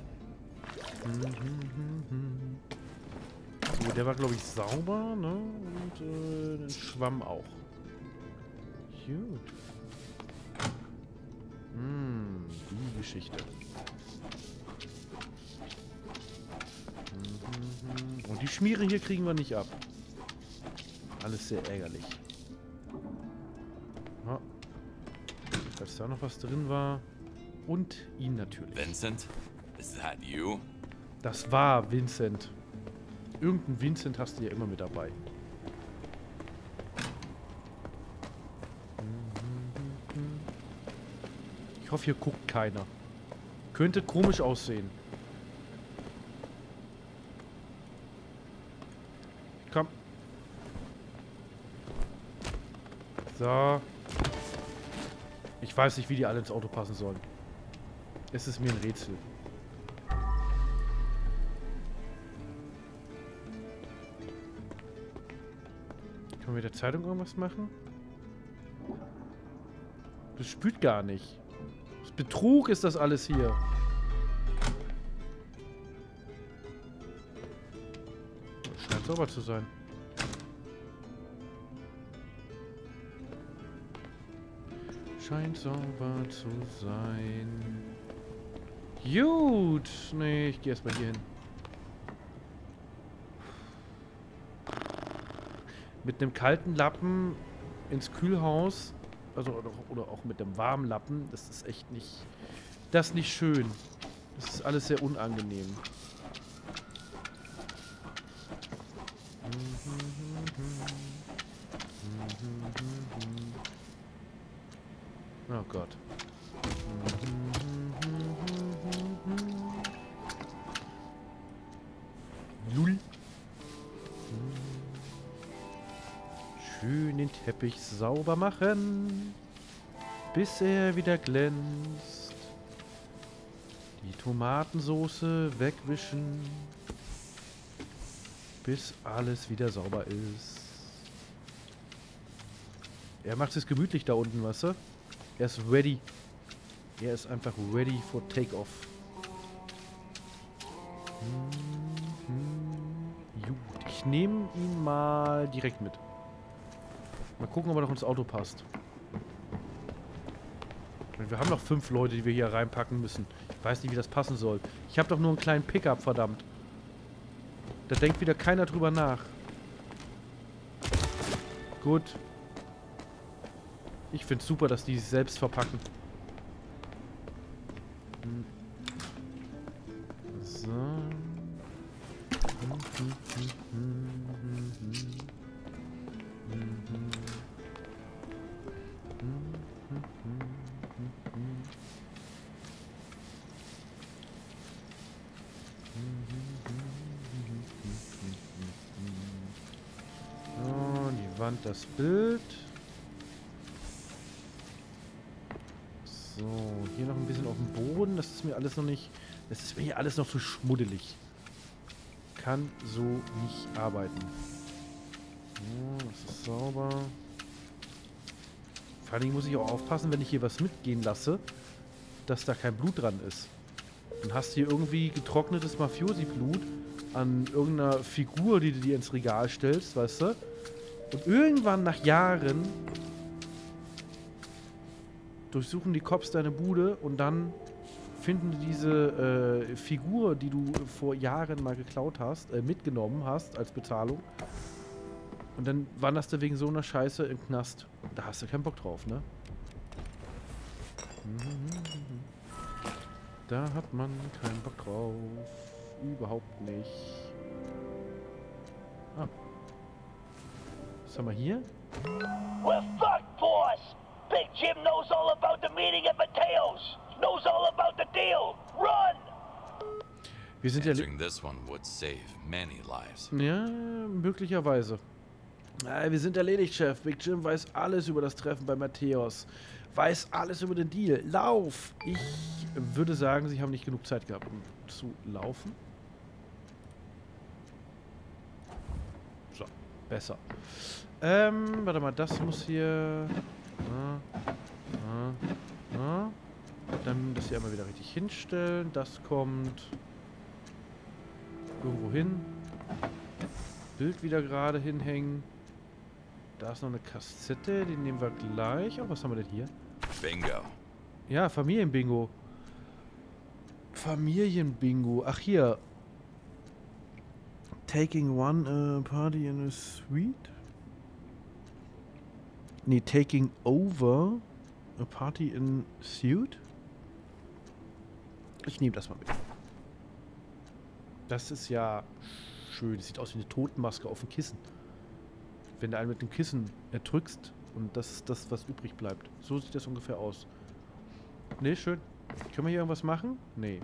So, der war, glaube ich, sauber, ne? Und äh, den Schwamm auch. Gut. Hm, die Geschichte. Und die Schmiere hier kriegen wir nicht ab. Alles sehr ärgerlich. Ja. Dass da noch was drin war. Und ihn natürlich. Vincent, is that you? Das war Vincent. Irgendein Vincent hast du ja immer mit dabei. Ich hoffe, hier guckt keiner. Könnte komisch aussehen. Komm. So. Ich weiß nicht, wie die alle ins Auto passen sollen. Es ist mir ein Rätsel. Können wir mit der Zeitung irgendwas machen? Das spült gar nicht. Das Betrug ist das alles hier. Das scheint sauber zu sein. Scheint sauber zu sein. Gut. Nee, ich gehe erstmal hier hin. Mit einem kalten Lappen ins Kühlhaus. Also, oder, oder auch mit einem warmen Lappen. Das ist echt nicht... Das ist nicht schön. Das ist alles sehr unangenehm. Oh Gott. Lull. Schön den Teppich sauber machen, bis er wieder glänzt. Die Tomatensoße wegwischen, bis alles wieder sauber ist. Er macht es gemütlich da unten, weißt du? Er ist ready. Er ist einfach ready for takeoff. Gut, ich nehme ihn mal direkt mit. Mal gucken, ob er noch ins Auto passt. Wir haben noch fünf Leute, die wir hier reinpacken müssen. Ich weiß nicht, wie das passen soll. Ich habe doch nur einen kleinen Pickup, verdammt. Da denkt wieder keiner drüber nach. Gut. Ich finde es super, dass die sich selbst verpacken. Hm. So. Hm, hm, hm, hm, hm, hm. Wand das Bild. So, hier noch ein bisschen auf dem Boden. Das ist mir alles noch nicht... Das ist mir hier alles noch zu schmuddelig. Kann so nicht arbeiten. So, das ist sauber. Vor allen Dingen muss ich auch aufpassen, wenn ich hier was mitgehen lasse, dass da kein Blut dran ist. Dann hast du hier irgendwie getrocknetes Mafiosi-Blut an irgendeiner Figur, die du dir ins Regal stellst, weißt du? Und irgendwann nach Jahren durchsuchen die Cops deine Bude und dann finden die diese äh, Figur, die du vor Jahren mal geklaut hast, äh, mitgenommen hast als Bezahlung. Und dann wanderst du wegen so einer Scheiße im Knast. Da hast du keinen Bock drauf, ne? Da hat man keinen Bock drauf. Überhaupt nicht. Ah. Was haben wir hier? We're fucked, boss! Big Jim knows all about the meeting at Mateo's! Knows all about the deal! Run! Wir sind ja... Answering this one would save many lives. Ja, möglicherweise. Ah, wir sind erledigt, Chef. Big Jim weiß alles über das Treffen bei Mateos. Weiß alles über den Deal. Lauf! Ich würde sagen, Sie haben nicht genug Zeit gehabt, um zu laufen. So, besser. Ähm, warte mal, das muss hier... Ah, ah, ah. Dann das hier einmal wieder richtig hinstellen. Das kommt irgendwo hin. Bild wieder gerade hinhängen. Da ist noch eine Kassette, die nehmen wir gleich. Oh, was haben wir denn hier? Bingo. Ja, Familienbingo. Familienbingo. Ach, hier. Taking one uh, party in a suite? Nee, taking over a party in suit? Ich nehme das mal mit. Das ist ja schön. Das sieht aus wie eine Totenmaske auf dem Kissen. Wenn du einen mit dem Kissen erdrückst und das ist das, was übrig bleibt. So sieht das ungefähr aus. Ne, schön. Können wir hier irgendwas machen? Nee.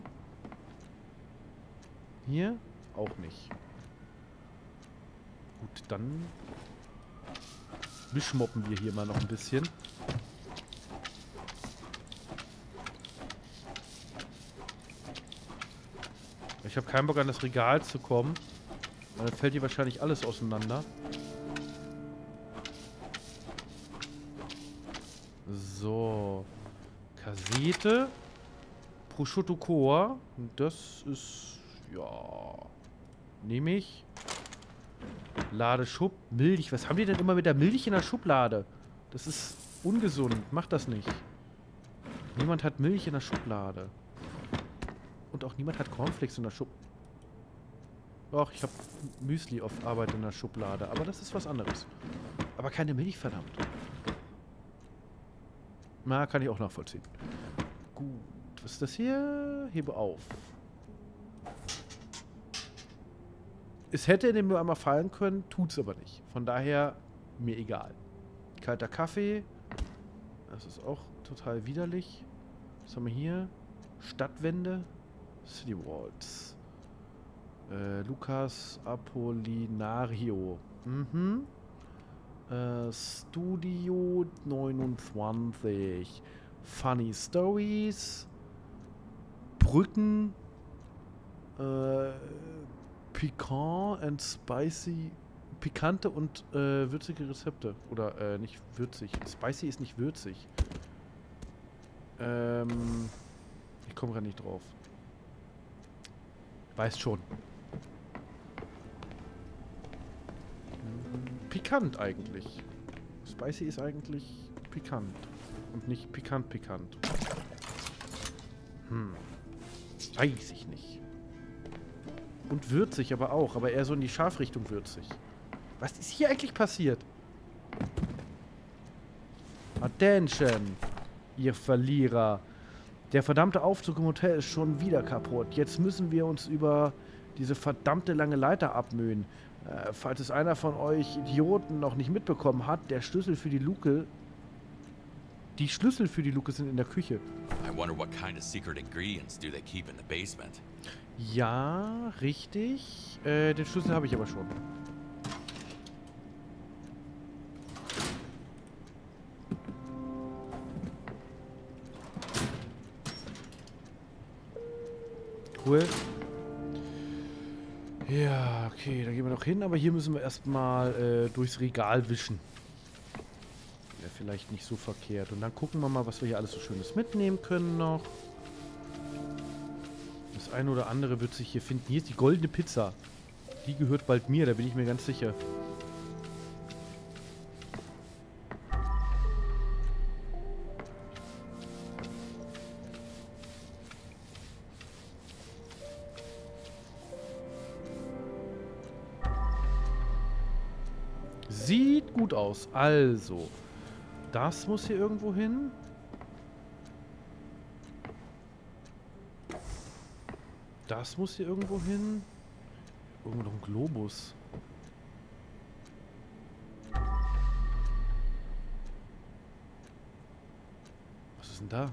Hier? Auch nicht. Gut, dann beschmoppen wir hier mal noch ein bisschen. Ich habe keinen Bock an das Regal zu kommen. Dann fällt hier wahrscheinlich alles auseinander. So. Kassette. Prosciutto Core. Das ist... Ja... Nehme ich. Ladeschub. Milch. Was haben die denn immer mit der Milch in der Schublade? Das ist ungesund. Macht das nicht. Niemand hat Milch in der Schublade. Und auch niemand hat Cornflakes in der Schublade. Doch, ich habe Müsli auf Arbeit in der Schublade. Aber das ist was anderes. Aber keine Milch, verdammt. Na, kann ich auch nachvollziehen. Gut. Was ist das hier? Hebe auf. Es hätte in dem nur einmal fallen können, tut's aber nicht. Von daher, mir egal. Kalter Kaffee. Das ist auch total widerlich. Was haben wir hier? Stadtwände. City Walls. Äh, Lucas Apollinario. Mhm. Äh, Studio neunundzwanzig. Funny Stories. Brücken. Äh, Piquant and Spicy. Pikante und äh, würzige Rezepte. Oder äh, nicht würzig. Spicy ist nicht würzig. Ähm, ich komme gerade nicht drauf. Weiß schon. Pikant eigentlich. Spicy ist eigentlich pikant. Und nicht pikant pikant. Hm. Weiß ich nicht. Und würzig aber auch. Aber eher so in die Scharfrichtung würzig. Was ist hier eigentlich passiert? Attention, ihr Verlierer. Der verdammte Aufzug im Hotel ist schon wieder kaputt. Jetzt müssen wir uns über diese verdammte lange Leiter abmühen. Äh, falls es einer von euch Idioten noch nicht mitbekommen hat, der Schlüssel für die Luke... Die Schlüssel für die Luke sind in der Küche. I wonder what kind of secret ingredients do they keep in the basement? Ja, richtig. Äh, den Schlüssel habe ich aber schon. cool. Ja, okay, da gehen wir noch hin, aber hier müssen wir erstmal äh, durchs Regal wischen. Wäre vielleicht nicht so verkehrt. Und dann gucken wir mal, was wir hier alles so Schönes mitnehmen können noch. Das eine oder andere wird sich hier finden. Hier ist die goldene Pizza. Die gehört bald mir, da bin ich mir ganz sicher. Sieht gut aus. Also, das muss hier irgendwo hin. Das muss hier irgendwo hin. Irgendwo noch ein Globus. Was ist denn da?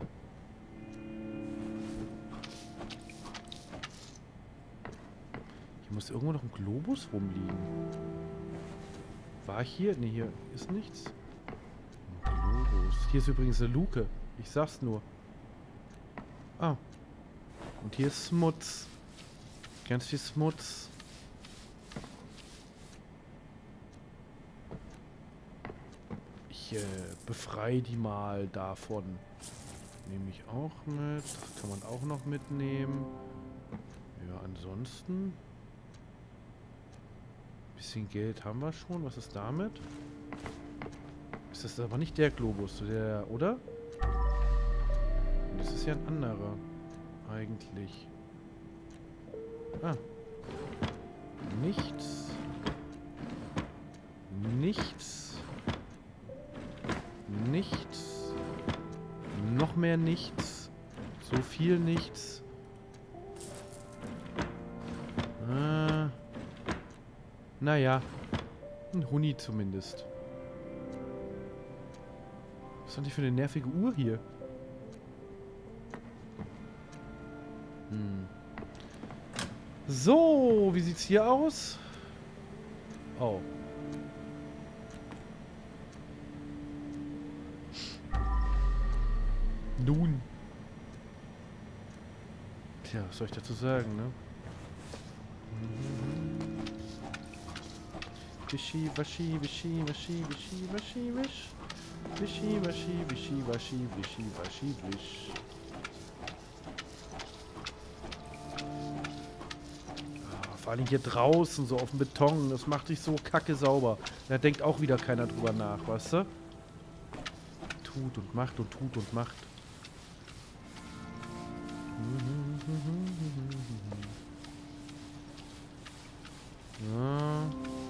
Hier muss irgendwo noch ein Globus rumliegen. War hier? Ne, hier ist nichts. Globus. Hier ist übrigens eine Luke. Ich sag's nur. Ah. Und hier ist Schmutz. Ganz viel Schmutz. Ich äh, befreie die mal davon. Nehme ich auch mit. Das kann man auch noch mitnehmen. Ja, ansonsten... Bisschen Geld haben wir schon. Was ist damit? Ist das aber nicht der Globus, der, oder? Das ist ja ein anderer. Eigentlich. Ah. Nichts. Nichts. Nichts. Noch mehr nichts. So viel nichts. Ah. Naja. Ein Huni zumindest. Was ist denn die für eine nervige Uhr hier? Hm. So, wie sieht's hier aus? Oh. Nun. Tja, was soll ich dazu sagen, ne? Wischi, waschi, wischi, waschi, wischi, waschi, wisch. Wischi, waschi, wischi, waschi, wischi, waschi, wisch. Ah, vor allem hier draußen, so auf dem Beton, das macht dich so kacke sauber. Da denkt auch wieder keiner drüber nach, weißt du? Tut und macht und tut und macht. Ja.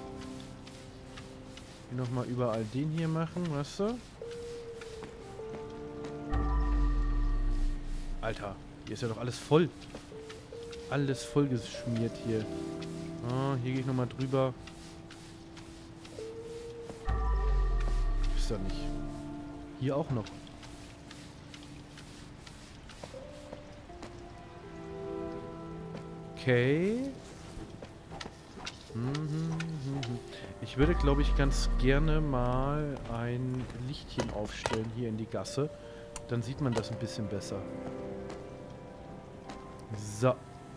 Hier nochmal überall den hier machen, weißt du? Alter, hier ist ja doch alles voll. Alles voll geschmiert hier. Ah, hier gehe ich nochmal drüber. Ist ja nicht. Hier auch noch. Okay. Ich würde, glaube ich, ganz gerne mal ein Lichtchen aufstellen hier in die Gasse. Dann sieht man das ein bisschen besser. So.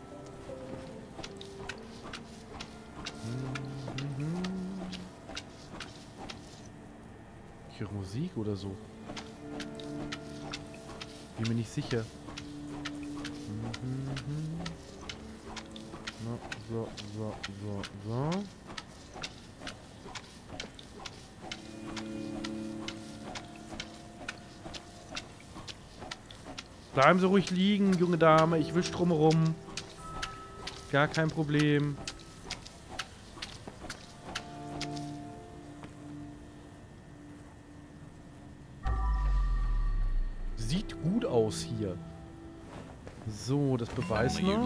Ich höre Musik oder so. Bin mir nicht sicher. So, so, so, so. Bleiben Sie ruhig liegen, junge Dame. Ich wisch drumherum. Gar kein Problem. Sieht gut aus hier. So, das beweist noch.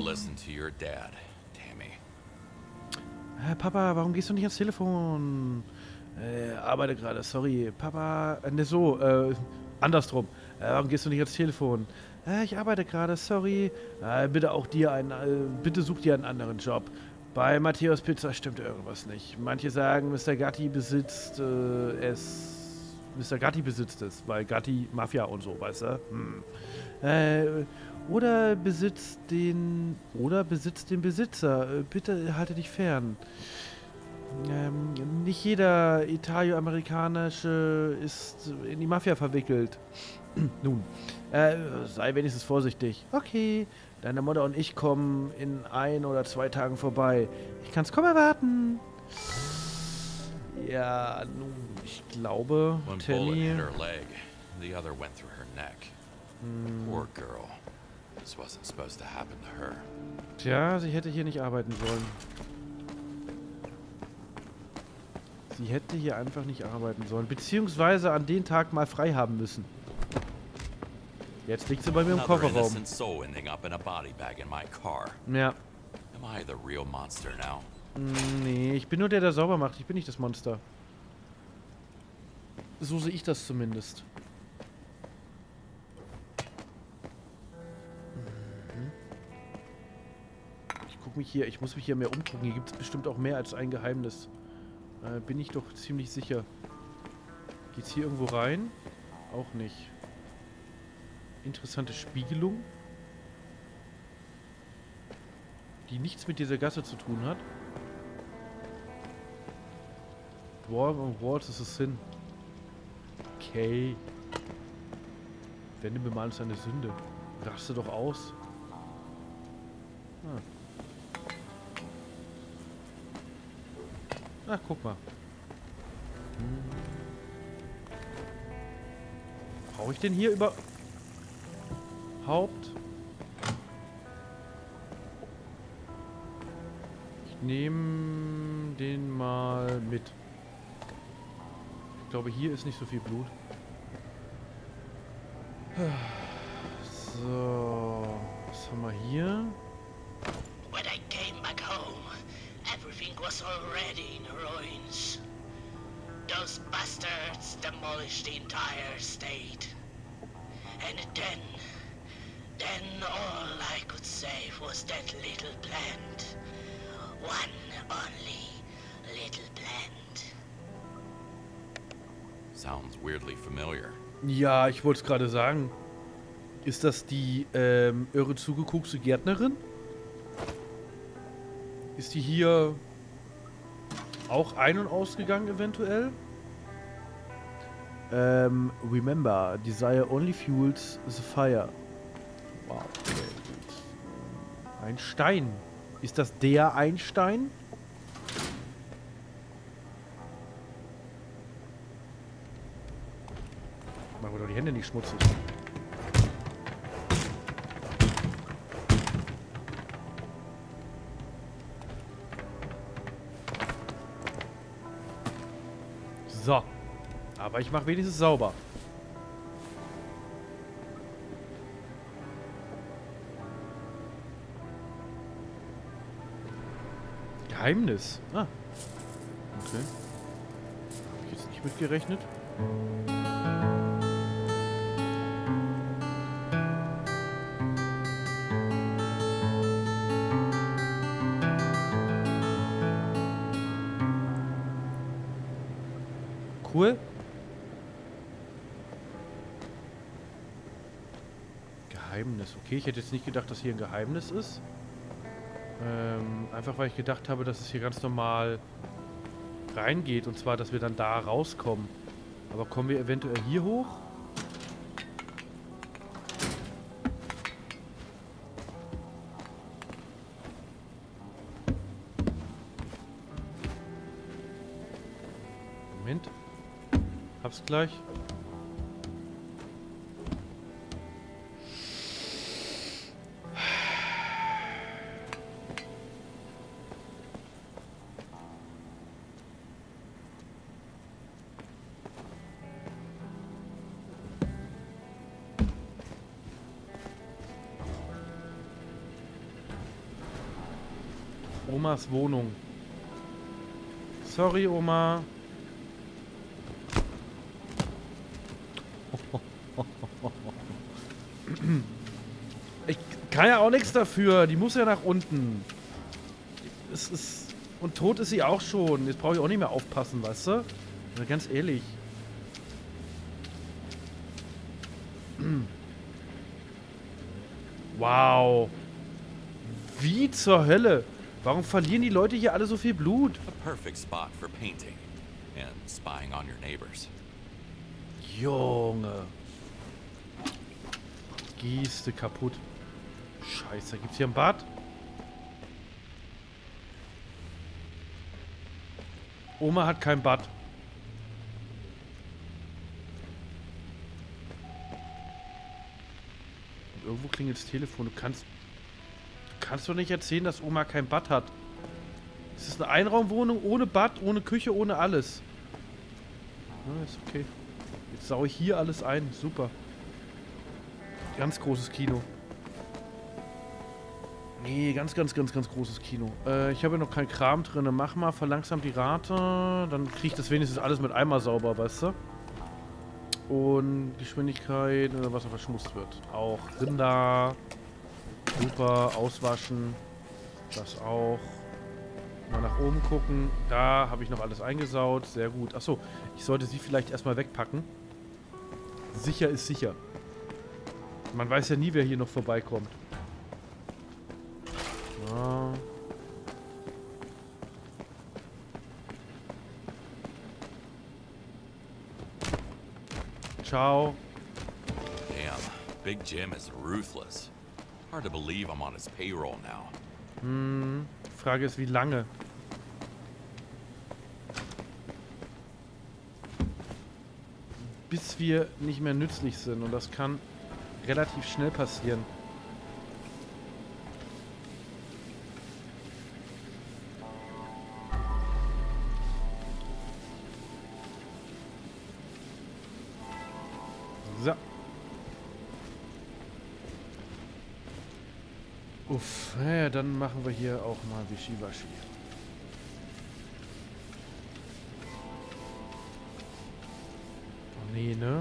Äh, Papa, warum gehst du nicht ans Telefon? Äh, arbeite gerade, sorry. Papa, äh, ne, so, äh, andersrum. Äh, warum gehst du nicht ans Telefon? Äh, ich arbeite gerade, sorry. Äh, bitte auch dir einen, äh, bitte such dir einen anderen Job. Bei Matthäus Pizza stimmt irgendwas nicht. Manche sagen, Mister Gatti besitzt äh, es. Mister Gatti besitzt es, weil Gatti Mafia und so, weißt du? Hm. Äh, Oder besitzt den... Oder besitzt den Besitzer. Äh, bitte halte dich fern. Ähm, nicht jeder Italo-Amerikanische ist in die Mafia verwickelt. Nun, äh, sei wenigstens vorsichtig. Okay, deine Mutter und ich kommen in ein oder zwei Tagen vorbei. Ich kann's kaum erwarten. Ja, nun, ich glaube, One bullet Tammy... hit her leg, the other went through her neck. Poor girl. This wasn't supposed to happen to her. Tja, sie hätte hier nicht arbeiten sollen. Sie hätte hier einfach nicht arbeiten sollen. Beziehungsweise an den Tag mal frei haben müssen. Jetzt liegt sie bei mir im Another Kofferraum. innocent soul ending up in a body bag in my car. Ja. Am I the real monster now? Mm, Nee, ich bin nur der, der sauber macht. Ich bin nicht das Monster. So sehe ich das zumindest. Mhm. Ich gucke mich hier, ich muss mich hier mehr umgucken. Hier gibt es bestimmt auch mehr als ein Geheimnis. Äh, bin ich doch ziemlich sicher. Geht's hier irgendwo rein? Auch nicht. Interessante Spiegelung, die nichts mit dieser Gasse zu tun hat. Dwarf und Walls ist es Sinn. Okay. Wende bemalen ist eine Sünde. Raste doch aus. Ah. Ach, guck mal. Hm. Brauche ich denn hier über... Haupt. Ich nehme den mal mit. Ich glaube, hier ist nicht so viel Blut. So, was haben wir hier? When I came back home, everything was already in ruins. Those bastards demolished the entire state. And then, then all I could save was that little plant. One only little plant. Sounds weirdly familiar. Ja, ich wollte es gerade sagen. Ist das die ähm, irre zugeguckte Gärtnerin? Ist die hier auch ein- und ausgegangen eventuell? Ähm, remember, desire only fuels the fire. Wow, okay, gut. Ein Stein. Ist das der Einstein? Machen wir doch die Hände nicht schmutzig. So. Aber ich mache wenigstens sauber. Geheimnis. Ah. Okay. Hab ich jetzt nicht mitgerechnet. Cool. Geheimnis. Okay, ich hätte jetzt nicht gedacht, dass hier ein Geheimnis ist. Ähm, einfach weil ich gedacht habe, dass es hier ganz normal reingeht. Und zwar, dass wir dann da rauskommen. Aber kommen wir eventuell hier hoch? Moment. Hab's gleich. Omas Wohnung. Sorry, Oma. Ich kann ja auch nichts dafür. Die muss ja nach unten. Es ist... Und tot ist sie auch schon. Jetzt brauche ich auch nicht mehr aufpassen, weißt du? Also ganz ehrlich. Wow. Wie zur Hölle? Warum verlieren die Leute hier alle so viel Blut? A perfect spot for painting and spying on your neighbors. Junge. Gieße kaputt. Scheiße, gibt's hier ein Bad? Oma hat kein Bad. Und irgendwo klingelt das Telefon. Du kannst... Du kannst doch nicht erzählen, dass Oma kein Bad hat. Es ist eine Einraumwohnung ohne Bad, ohne Küche, ohne alles. Ja, ist okay. Jetzt saue ich hier alles ein. Super. Ganz großes Kino. Nee, ganz, ganz, ganz, ganz großes Kino. Äh, ich habe ja noch kein Kram drin. Mach mal, verlangsamt die Rate. Dann kriege ich das wenigstens alles mit einmal sauber, weißt du? Und Geschwindigkeit, oder was verschmutzt wird. Auch Rinder. Super, auswaschen. Das auch. Mal nach oben gucken. Da habe ich noch alles eingesaut. Sehr gut. Achso, ich sollte sie vielleicht erstmal wegpacken. Sicher ist sicher. Man weiß ja nie, wer hier noch vorbeikommt. Ja. Ciao. Damn, Big Jim is ruthless. Hard to believe I'm on his payroll now. Hm, die Frage ist, wie lange? Bis wir nicht mehr nützlich sind. Und das kann relativ schnell passieren. So. Uff, ja, dann machen wir hier auch mal Wischiwaschi. Oh nee, ne?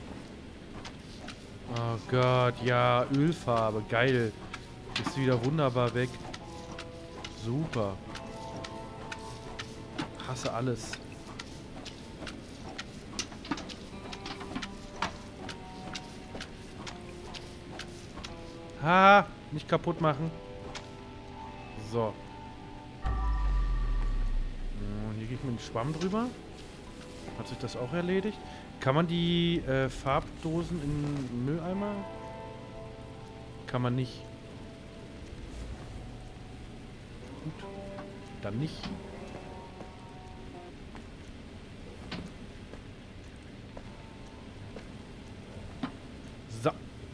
Oh Gott, ja, Ölfarbe, geil. Ist wieder wunderbar weg. Super. Hasse alles. Ha, nicht kaputt machen. So. Hier gehe ich mit dem Schwamm drüber. Hat sich das auch erledigt? Kann man die äh, Farbdosen in den Mülleimer? Kann man nicht. Gut. Dann nicht. So.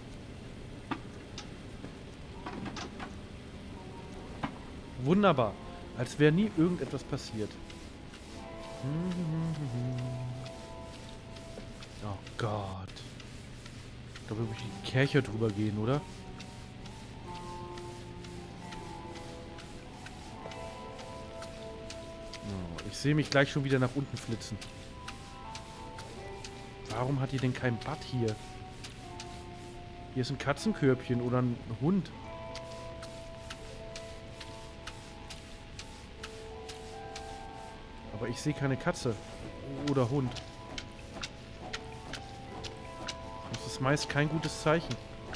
Wunderbar. Als wäre nie irgendetwas passiert. Oh Gott. Ich glaube, wir müssen die Kirche drüber gehen, oder? Oh, ich sehe mich gleich schon wieder nach unten flitzen. Warum hat die denn kein Bad hier? Hier ist ein Katzenkörbchen oder ein Hund. Aber ich sehe keine Katze oder Hund. Das ist meist kein gutes Zeichen.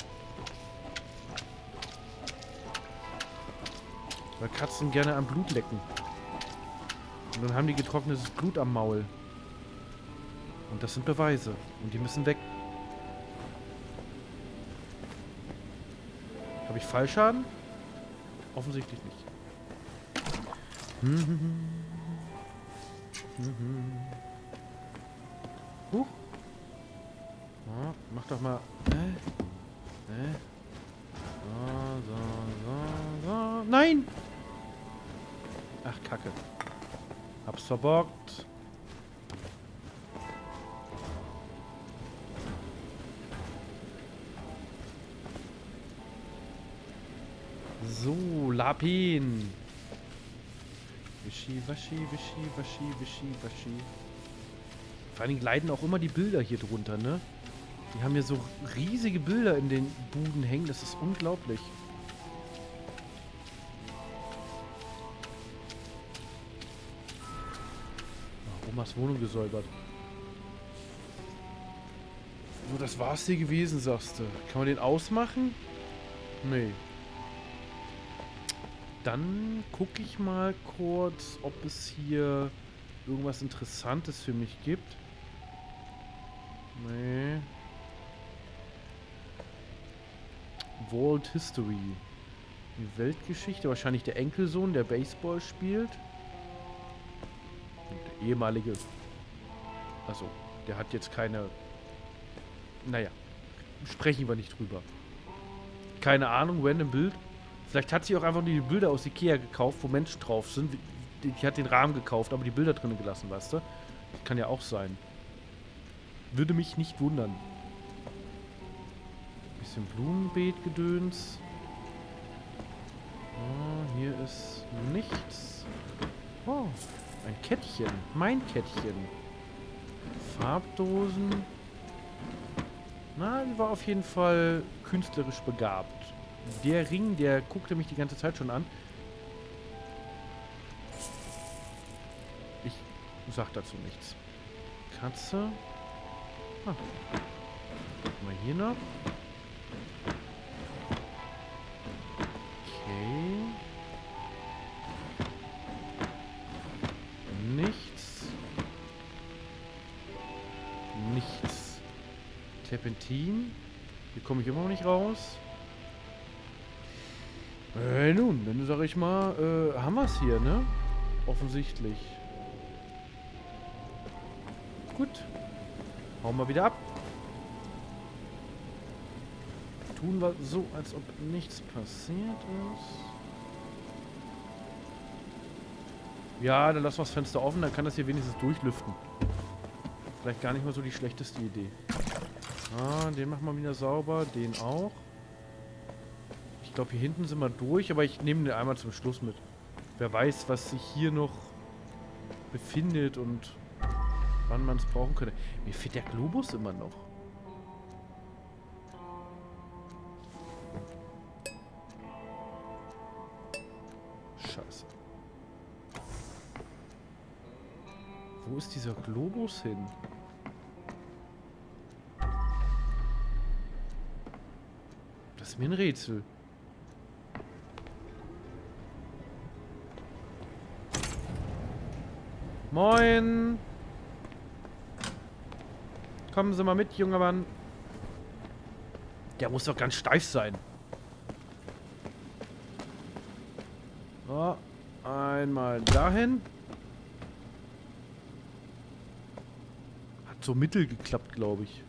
Weil Katzen gerne am Blut lecken. Und dann haben die getrocknetes Blut am Maul. Und das sind Beweise. Und die müssen weg. Habe ich Fallschaden? Offensichtlich nicht. Hm. Mhm. Huch. Ja, mach doch mal. Äh. Äh. So, so, so, so. Nein! Ach, Kacke. Hab's verbockt. So, Lapin. Wischi, waschi, wischi, waschi, wischi, waschi. Vor allen Dingen leiden auch immer die Bilder hier drunter, ne? Die haben hier so riesige Bilder in den Buden hängen. Das ist unglaublich. Oh, Omas Wohnung gesäubert. So, das war's hier gewesen, sagst du. Kann man den ausmachen? Nee. Dann gucke ich mal kurz, ob es hier irgendwas Interessantes für mich gibt. Nee. World History. Die Weltgeschichte. Wahrscheinlich der Enkelsohn, der Baseball spielt. Der ehemalige. Also, der hat jetzt keine... Naja. Sprechen wir nicht drüber. Keine Ahnung, random Bild. Vielleicht hat sie auch einfach nur die Bilder aus Ikea gekauft, wo Menschen drauf sind. Die, die hat den Rahmen gekauft, aber die Bilder drinnen gelassen, weißt du? Das kann ja auch sein. Würde mich nicht wundern. Bisschen Blumenbeetgedöns. Oh, hier ist nichts. Oh, ein Kettchen. Mein Kettchen. Farbdosen. Na, die war auf jeden Fall künstlerisch begabt. Der Ring, der guckte mich die ganze Zeit schon an. Ich sag dazu nichts. Katze. Ah. Mal hier noch. Okay. Nichts. Nichts. Terpentin. Hier komme ich immer noch nicht raus. Äh, nun, dann sag ich mal, äh, haben wir es hier, ne? Offensichtlich. Gut. Hauen wir wieder ab. Tun wir so, als ob nichts passiert ist. Ja, dann lassen wir das Fenster offen, dann kann das hier wenigstens durchlüften. Vielleicht gar nicht mal so die schlechteste Idee. Ah, den machen wir wieder sauber, den auch. Ich glaube, hier hinten sind wir durch, aber ich nehme den einmal zum Schluss mit. Wer weiß, was sich hier noch befindet und wann man es brauchen könnte. Mir fehlt der Globus immer noch. Scheiße. Wo ist dieser Globus hin? Das ist mir ein Rätsel. Moin! Kommen Sie mal mit, junger Mann. Der muss doch ganz steif sein. So, einmal dahin. Hat so mittel geklappt, glaube ich.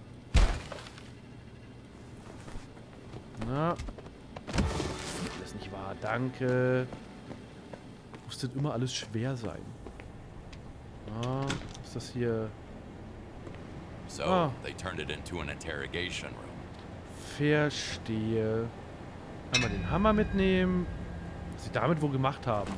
Na. Das ist nicht wahr. Danke. Muss denn immer alles schwer sein? Ah, ist das hier... So, Ah. they turned it into an interrogation room. Verstehe. Einmal den Hammer mitnehmen. Was sie damit wohl gemacht haben.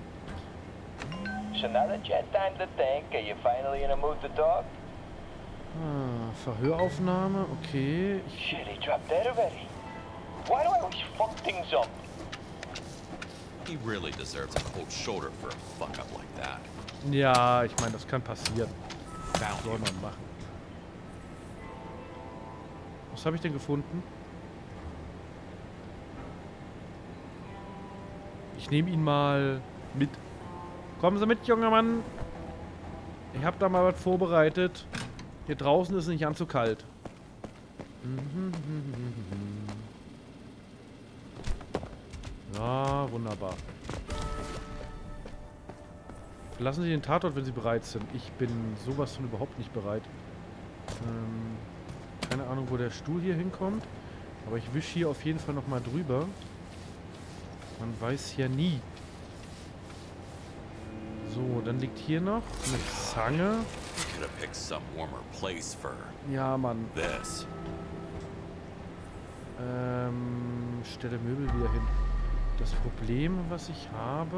So now that you had time to think, are you finally in a mood to talk? Ah, Verhöraufnahme, okay. Ich, Shit, he dropped dead already. Why do I always fuck things up? He really deserves a cold shoulder for a fuck up like that. ja, ich meine, das kann passieren. Was Found soll you. man machen? Was habe ich denn gefunden? Ich nehme ihn mal mit. Kommen Sie mit, junger Mann. Ich habe da mal was vorbereitet. Hier draußen ist es nicht allzu kalt. Ja, wunderbar. Verlassen Sie den Tatort, wenn Sie bereit sind. Ich bin sowas von überhaupt nicht bereit. Ähm, keine Ahnung, wo der Stuhl hier hinkommt. Aber ich wische hier auf jeden Fall nochmal drüber. Man weiß ja nie. So, dann liegt hier noch eine Zange. Could have picked some warmer place for Ja, Mann. this. Ähm, stelle Möbel wieder hin. Das Problem, was ich habe...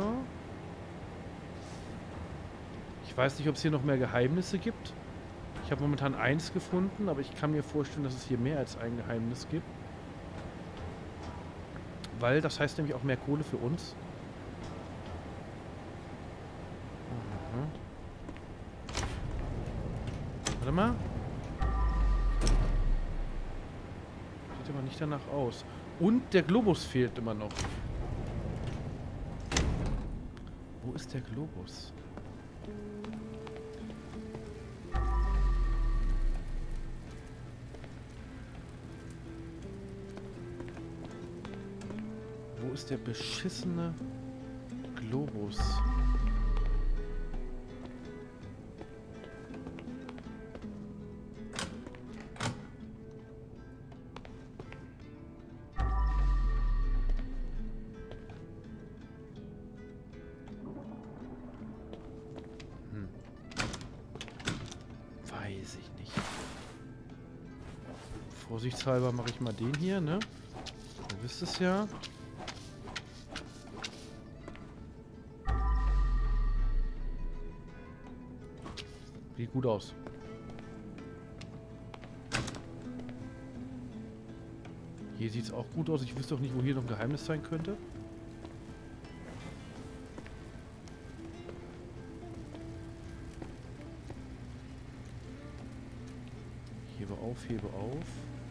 Ich weiß nicht, ob es hier noch mehr Geheimnisse gibt. Ich habe momentan eins gefunden, aber ich kann mir vorstellen, dass es hier mehr als ein Geheimnis gibt. Weil das heißt nämlich auch mehr Kohle für uns. Aha. Warte mal. Sieht aber nicht danach aus. Und der Globus fehlt immer noch. Wo ist der Globus? Wo ist der beschissene Globus? Weiß ich nicht. Vorsichtshalber mache ich mal den hier, ne? Ihr wisst es ja. Sieht gut aus. Hier sieht es auch gut aus. Ich wüsste auch nicht, wo hier noch ein Geheimnis sein könnte. Hebe auf, hebe auf.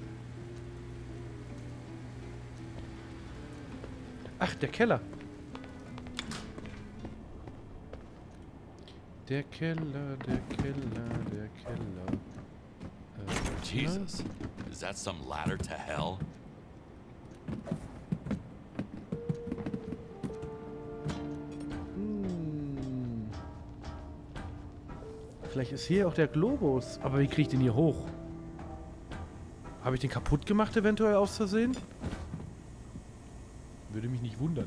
Ach, der Keller. Der Keller, der Keller, der Keller. Äh, Jesus, is that some ladder to hell? Hm. Vielleicht ist hier auch der Globus. Aber wie kriege ich den hier hoch? Habe ich den kaputt gemacht, eventuell aus Versehen? Würde mich nicht wundern.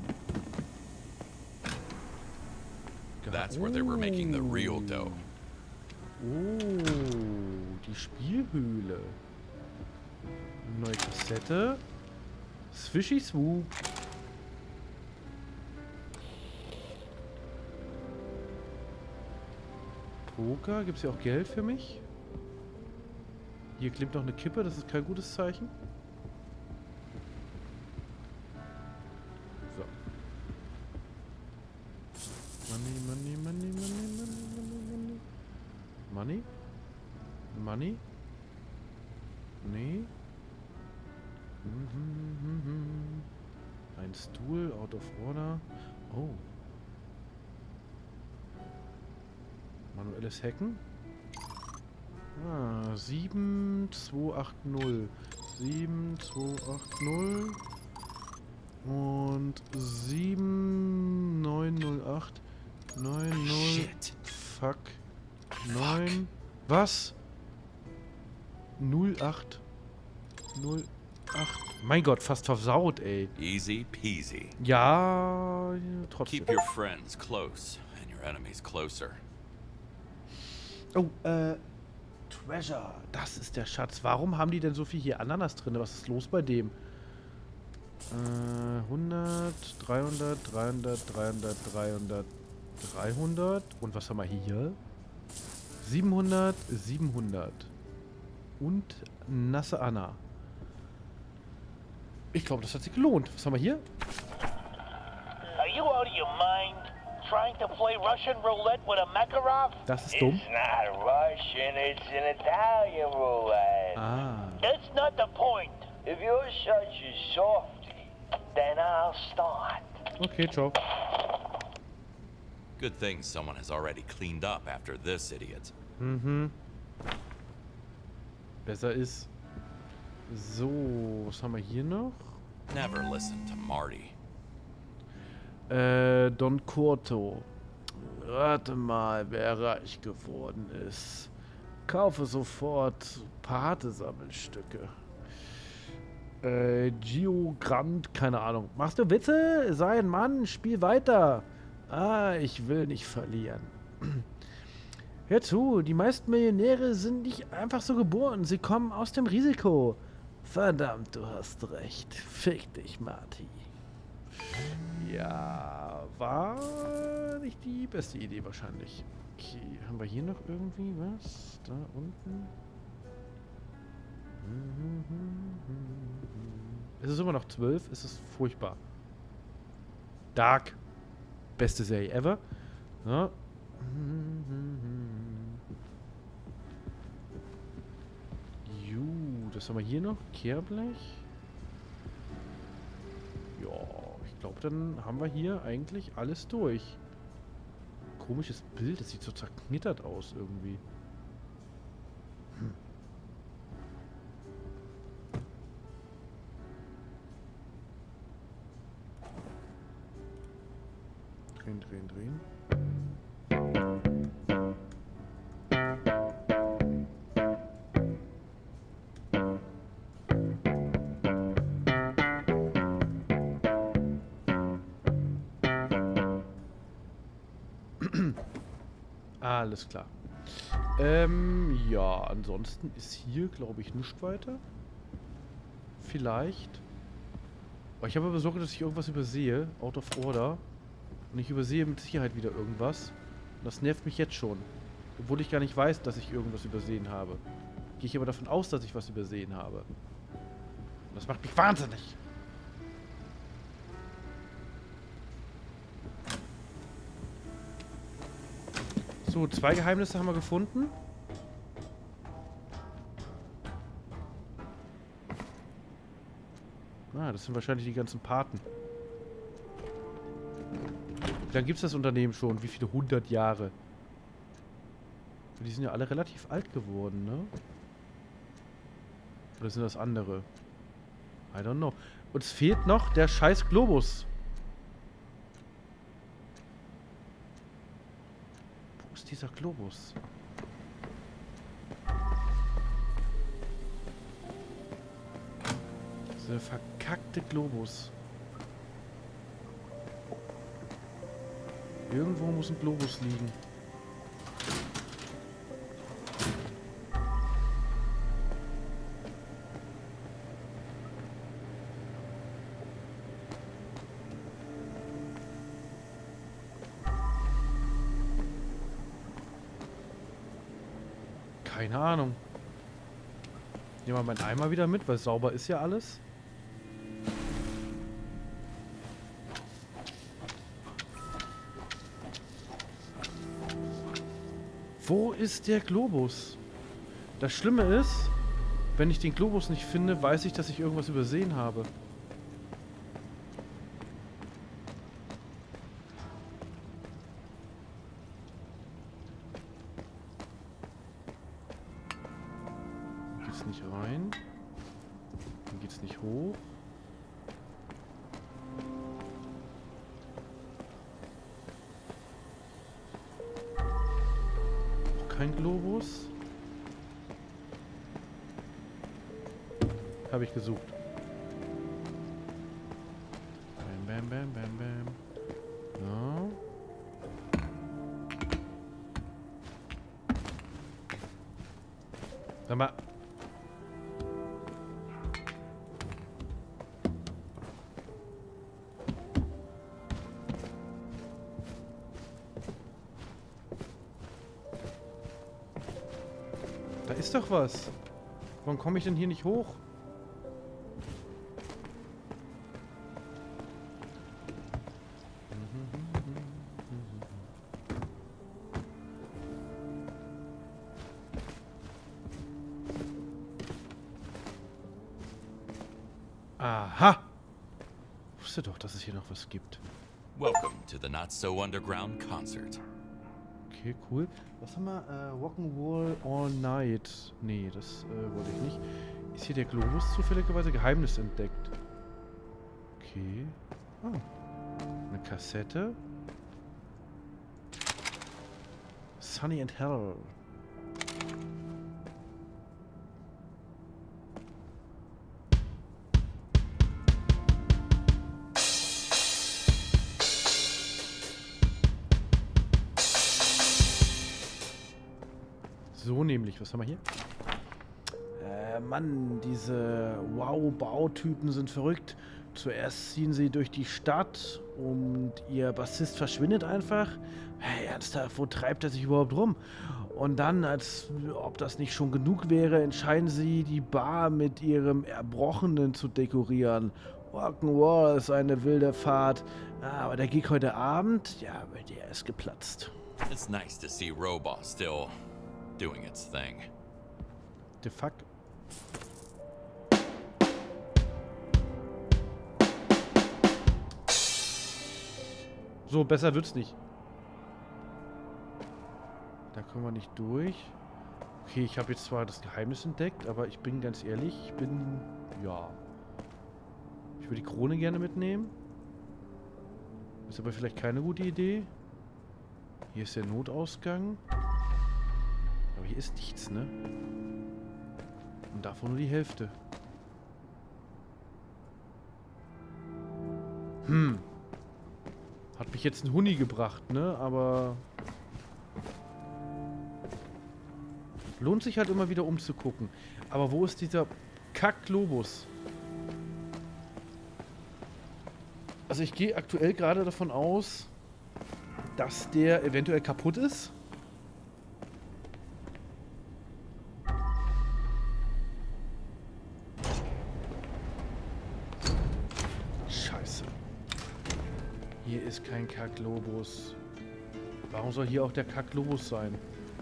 That's where they were making the real dough. Oh, die Spielhöhle. Neue Kassette. Swishy Swoop. Poker. Gibt es hier auch Geld für mich? Hier klimmt noch eine Kippe. Das ist kein gutes Zeichen. So. Money, money, money, money, money, money, money. Money? Money? Nee. Ein Stuhl, out of order. Oh. Manuelles Hacken. Ah, sieben zwei acht null. sieben zwei acht null. Und sieben neun null acht. neun null. Shit. Fuck. neun. Was? null acht. null acht. Mein Gott, fast versaut, ey. Easy peasy. Ja, ja, trotzdem. Keep your friends close and your enemies closer. Oh, äh, Treasure. Das ist der Schatz. Warum haben die denn so viel hier Ananas drin? Was ist los bei dem? Äh, hundert, dreihundert, dreihundert, dreihundert, dreihundert, dreihundert. Und was haben wir hier? siebenhundert, siebenhundert. Und nasse Anna. Ich glaube, das hat sich gelohnt. Was haben wir hier? Are you out of your mind? Trying to play Russian roulette with a Makarov? Das ist dumm. It's not Russian, it's an Italian roulette. Ah. That's not the point. If you're such a softy, then I'll start. Okay, ciao. Good thing someone has already cleaned up after this idiot. Mhm. Besser ist. So, was haben wir hier noch? Never listen to Marty. Äh, Don Corto. Rate mal, wer reich geworden ist. Kaufe sofort Pate-Sammelstücke. Äh, Gio Grant, keine Ahnung. Machst du Witze? Sei ein Mann, spiel weiter. Ah, ich will nicht verlieren. Hör zu, die meisten Millionäre sind nicht einfach so geboren. Sie kommen aus dem Risiko. Verdammt, du hast recht. Fick dich, Marty. Ja, war nicht die beste Idee wahrscheinlich. Okay, haben wir hier noch irgendwie was? Da unten? Es ist immer noch zwölf, es ist furchtbar. Dark. Beste Serie ever. Ja. Ju, das haben wir hier noch. Kehrblech. Ja, ich glaube, dann haben wir hier eigentlich alles durch. Komisches Bild, das sieht so zerknittert aus irgendwie. Hm. Drehen, drehen, drehen. Alles klar. Ähm, ja, ansonsten ist hier, glaube ich, nichts weiter. Vielleicht. Oh, ich habe aber Sorge, dass ich irgendwas übersehe. Out of order. Und ich übersehe mit Sicherheit wieder irgendwas. Und das nervt mich jetzt schon. Obwohl ich gar nicht weiß, dass ich irgendwas übersehen habe. Gehe ich aber davon aus, dass ich was übersehen habe. Und das macht mich wahnsinnig. So, zwei Geheimnisse haben wir gefunden. Ah, das sind wahrscheinlich die ganzen Paten. Wie lange gibt es das Unternehmen schon? Wie viele hundert Jahre? Die sind ja alle relativ alt geworden, ne? Oder sind das andere? I don't know. Uns fehlt noch der scheiß Globus. Wo ist dieser Globus? Dieser verkackte Globus. Irgendwo muss ein Globus liegen. Keine Ahnung. Nehmen wir meinen Eimer wieder mit, weil sauber ist ja alles. Wo ist der Globus? Das Schlimme ist, wenn ich den Globus nicht finde, weiß ich, dass ich irgendwas übersehen habe. Dann geht's nicht rein. Dann geht's nicht hoch. Kein Globus. Habe ich gesucht. Bam, bam, bam, bam, bam. Ja. Sag mal. Da ist doch was. Warum komme ich denn hier nicht hoch? Aha! Ich wusste doch, dass es hier noch was gibt. Welcome to the Not So Underground concert. Okay, cool. Was haben wir? Äh, Rock'n'Roll All Night. Nee, das äh, wollte ich nicht. Ist hier der Globus zufälligerweise? Geheimnis entdeckt. Okay. Oh. Eine Kassette. Sunny and Hell. So nämlich, was haben wir hier? Äh, Mann, diese Wow-Bautypen sind verrückt. Zuerst ziehen sie durch die Stadt und ihr Bassist verschwindet einfach. Hey, ernsthaft, wo treibt er sich überhaupt rum? Und dann, als ob das nicht schon genug wäre, entscheiden sie, die Bar mit ihrem Erbrochenen zu dekorieren. Rock'n'Roll ist eine wilde Fahrt. Aber der Gig heute Abend, ja, der ist geplatzt. It's nice to see Robo still doing its thing. The fuck? So, besser wird's nicht. Da können wir nicht durch. Okay, ich habe jetzt zwar das Geheimnis entdeckt, aber ich bin ganz ehrlich, ich bin... Ja. Ich würde die Krone gerne mitnehmen. Ist aber vielleicht keine gute Idee. Hier ist der Notausgang. Aber hier ist nichts, ne? Und davon nur die Hälfte. Hm. Hat mich jetzt ein Huni gebracht, ne? Aber... Lohnt sich halt immer wieder umzugucken. Aber wo ist dieser Kack-Globus? Also ich gehe aktuell gerade davon aus, dass der eventuell kaputt ist. Scheiße. Hier ist kein Kack-Globus. Warum soll hier auch der Kack-Globus sein?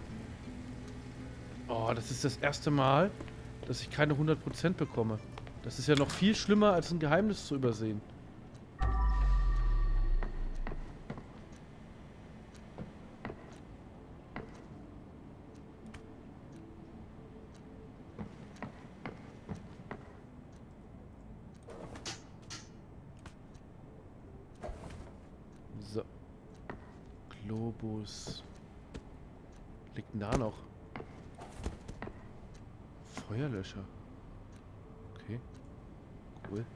Oh, das ist das erste Mal, dass ich keine hundert Prozent bekomme. Das ist ja noch viel schlimmer, als ein Geheimnis zu übersehen. So. Globus. Liegt denn da noch? Feuerlöscher. Okay. Cool.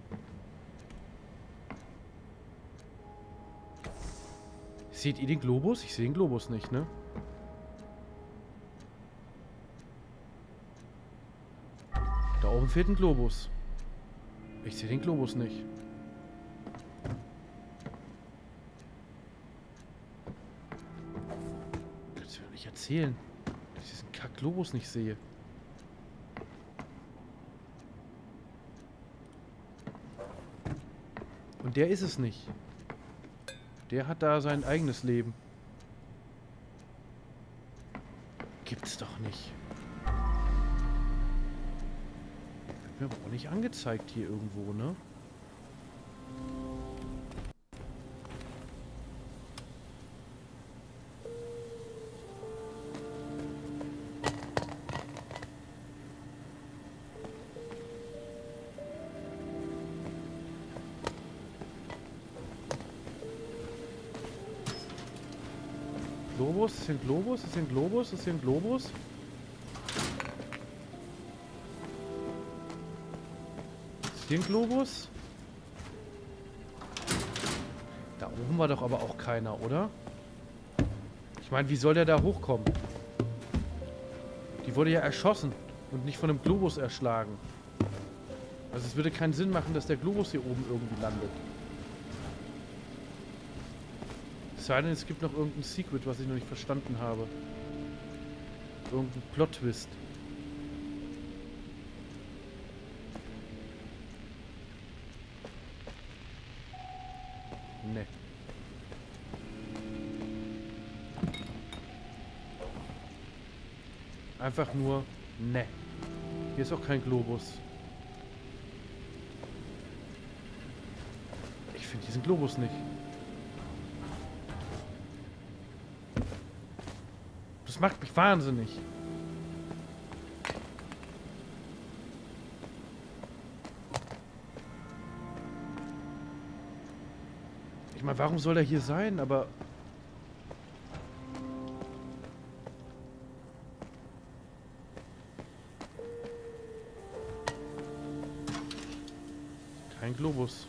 Seht ihr den Globus? Ich sehe den Globus nicht, ne? Da oben fehlt ein Globus. Ich sehe den Globus nicht. Kannst du mir nicht erzählen, dass ich diesen Kack-Globus nicht sehe? Und der ist es nicht. Der hat da sein eigenes Leben. Gibt's doch nicht. Wird mir aber auch nicht angezeigt hier irgendwo, ne? Globus? Ist hier ein Globus? Ist hier ein Globus? Ist hier ein Globus? Ist hier ein Globus? Da oben war doch aber auch keiner, oder? Ich meine, wie soll der da hochkommen? Die wurde ja erschossen und nicht von einem Globus erschlagen. Also es würde keinen Sinn machen, dass der Globus hier oben irgendwie landet. Es sei denn, es gibt noch irgendein Secret, was ich noch nicht verstanden habe. Irgendein Plot-Twist. Ne. Einfach nur ne. Hier ist auch kein Globus. Ich finde diesen Globus nicht. Das macht mich wahnsinnig. Ich meine, warum soll er hier sein? Aber... Kein Globus.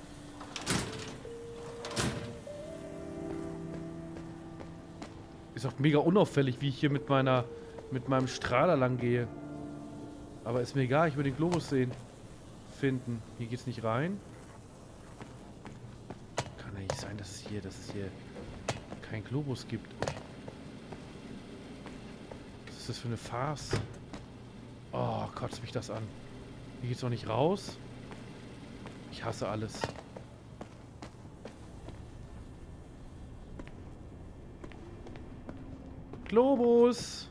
Ist auch mega unauffällig, wie ich hier mit meiner mit meinem Strahler lang gehe. Aber ist mir egal, ich will den Globus sehen. Finden. Hier geht's nicht rein. Kann ja nicht sein, dass es hier, dass es hier keinen Globus gibt. Was ist das für eine Farce? Oh, kotzt mich das an. Hier geht's noch nicht raus. Ich hasse alles. Globus!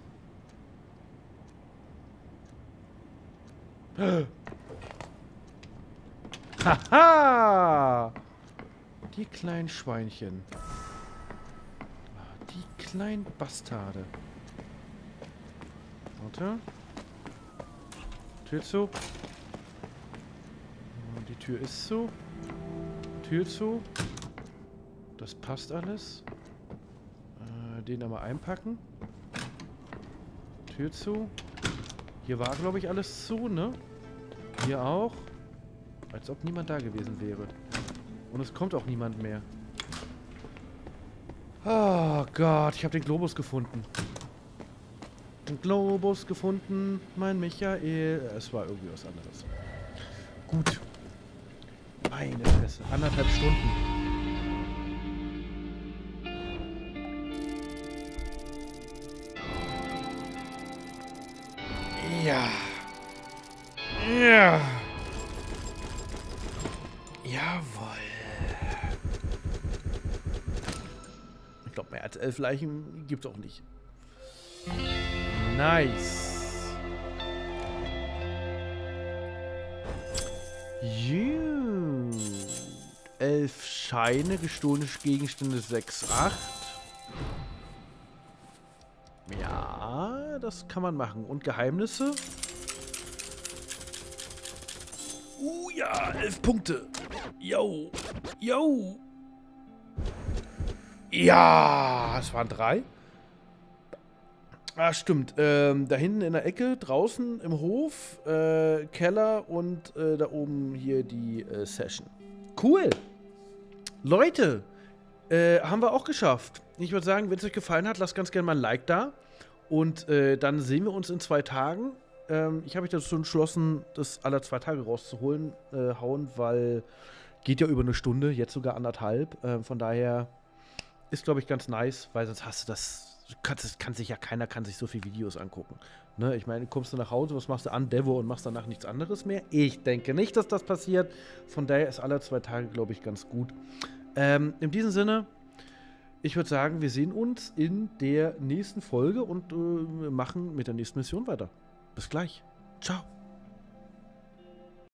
Haha! Die kleinen Schweinchen. Die kleinen Bastarde. Warte. Tür zu. Die Tür ist zu. Tür zu. Das passt alles. Äh, den einmal einpacken. Tür zu. Hier war, glaube ich, alles zu, ne? Hier auch. Als ob niemand da gewesen wäre. Und es kommt auch niemand mehr. Oh Gott, ich habe den Globus gefunden. Den Globus gefunden, mein Michael. Es war irgendwie was anderes. Gut. Meine Fresse. Anderthalb Stunden. Ja. Ja. Jawohl. Ich glaube, mehr als elf Leichen gibt es auch nicht. Nice. Gut. Elf Scheine, gestohlene Gegenstände sechs, acht. Ja, das kann man machen. Und Geheimnisse? Uh, ja, elf Punkte. Yo. Yo. Ja, es waren drei. Ah, stimmt. Ähm, da hinten in der Ecke, draußen im Hof, äh, Keller und äh, da oben hier die äh, Session. Cool. Leute, äh, haben wir auch geschafft. Ich würde sagen, wenn es euch gefallen hat, lasst ganz gerne mal ein Like da. Und äh, dann sehen wir uns in zwei Tagen. Ähm, ich habe mich dazu entschlossen, das alle zwei Tage rauszuholen, äh, hauen, weil geht ja über eine Stunde, jetzt sogar anderthalb. Äh, von daher ist, glaube ich, ganz nice, weil sonst hast du das. Kannst, kann sich ja keiner kann sich so viele Videos angucken. Ne? Ich meine, kommst du nach Hause, was machst du an Devo und machst danach nichts anderes mehr? Ich denke nicht, dass das passiert. Von daher ist alle zwei Tage, glaube ich, ganz gut. Ähm, in diesem Sinne, ich würde sagen, wir sehen uns in der nächsten Folge und äh, machen mit der nächsten Mission weiter. Bis gleich. Ciao.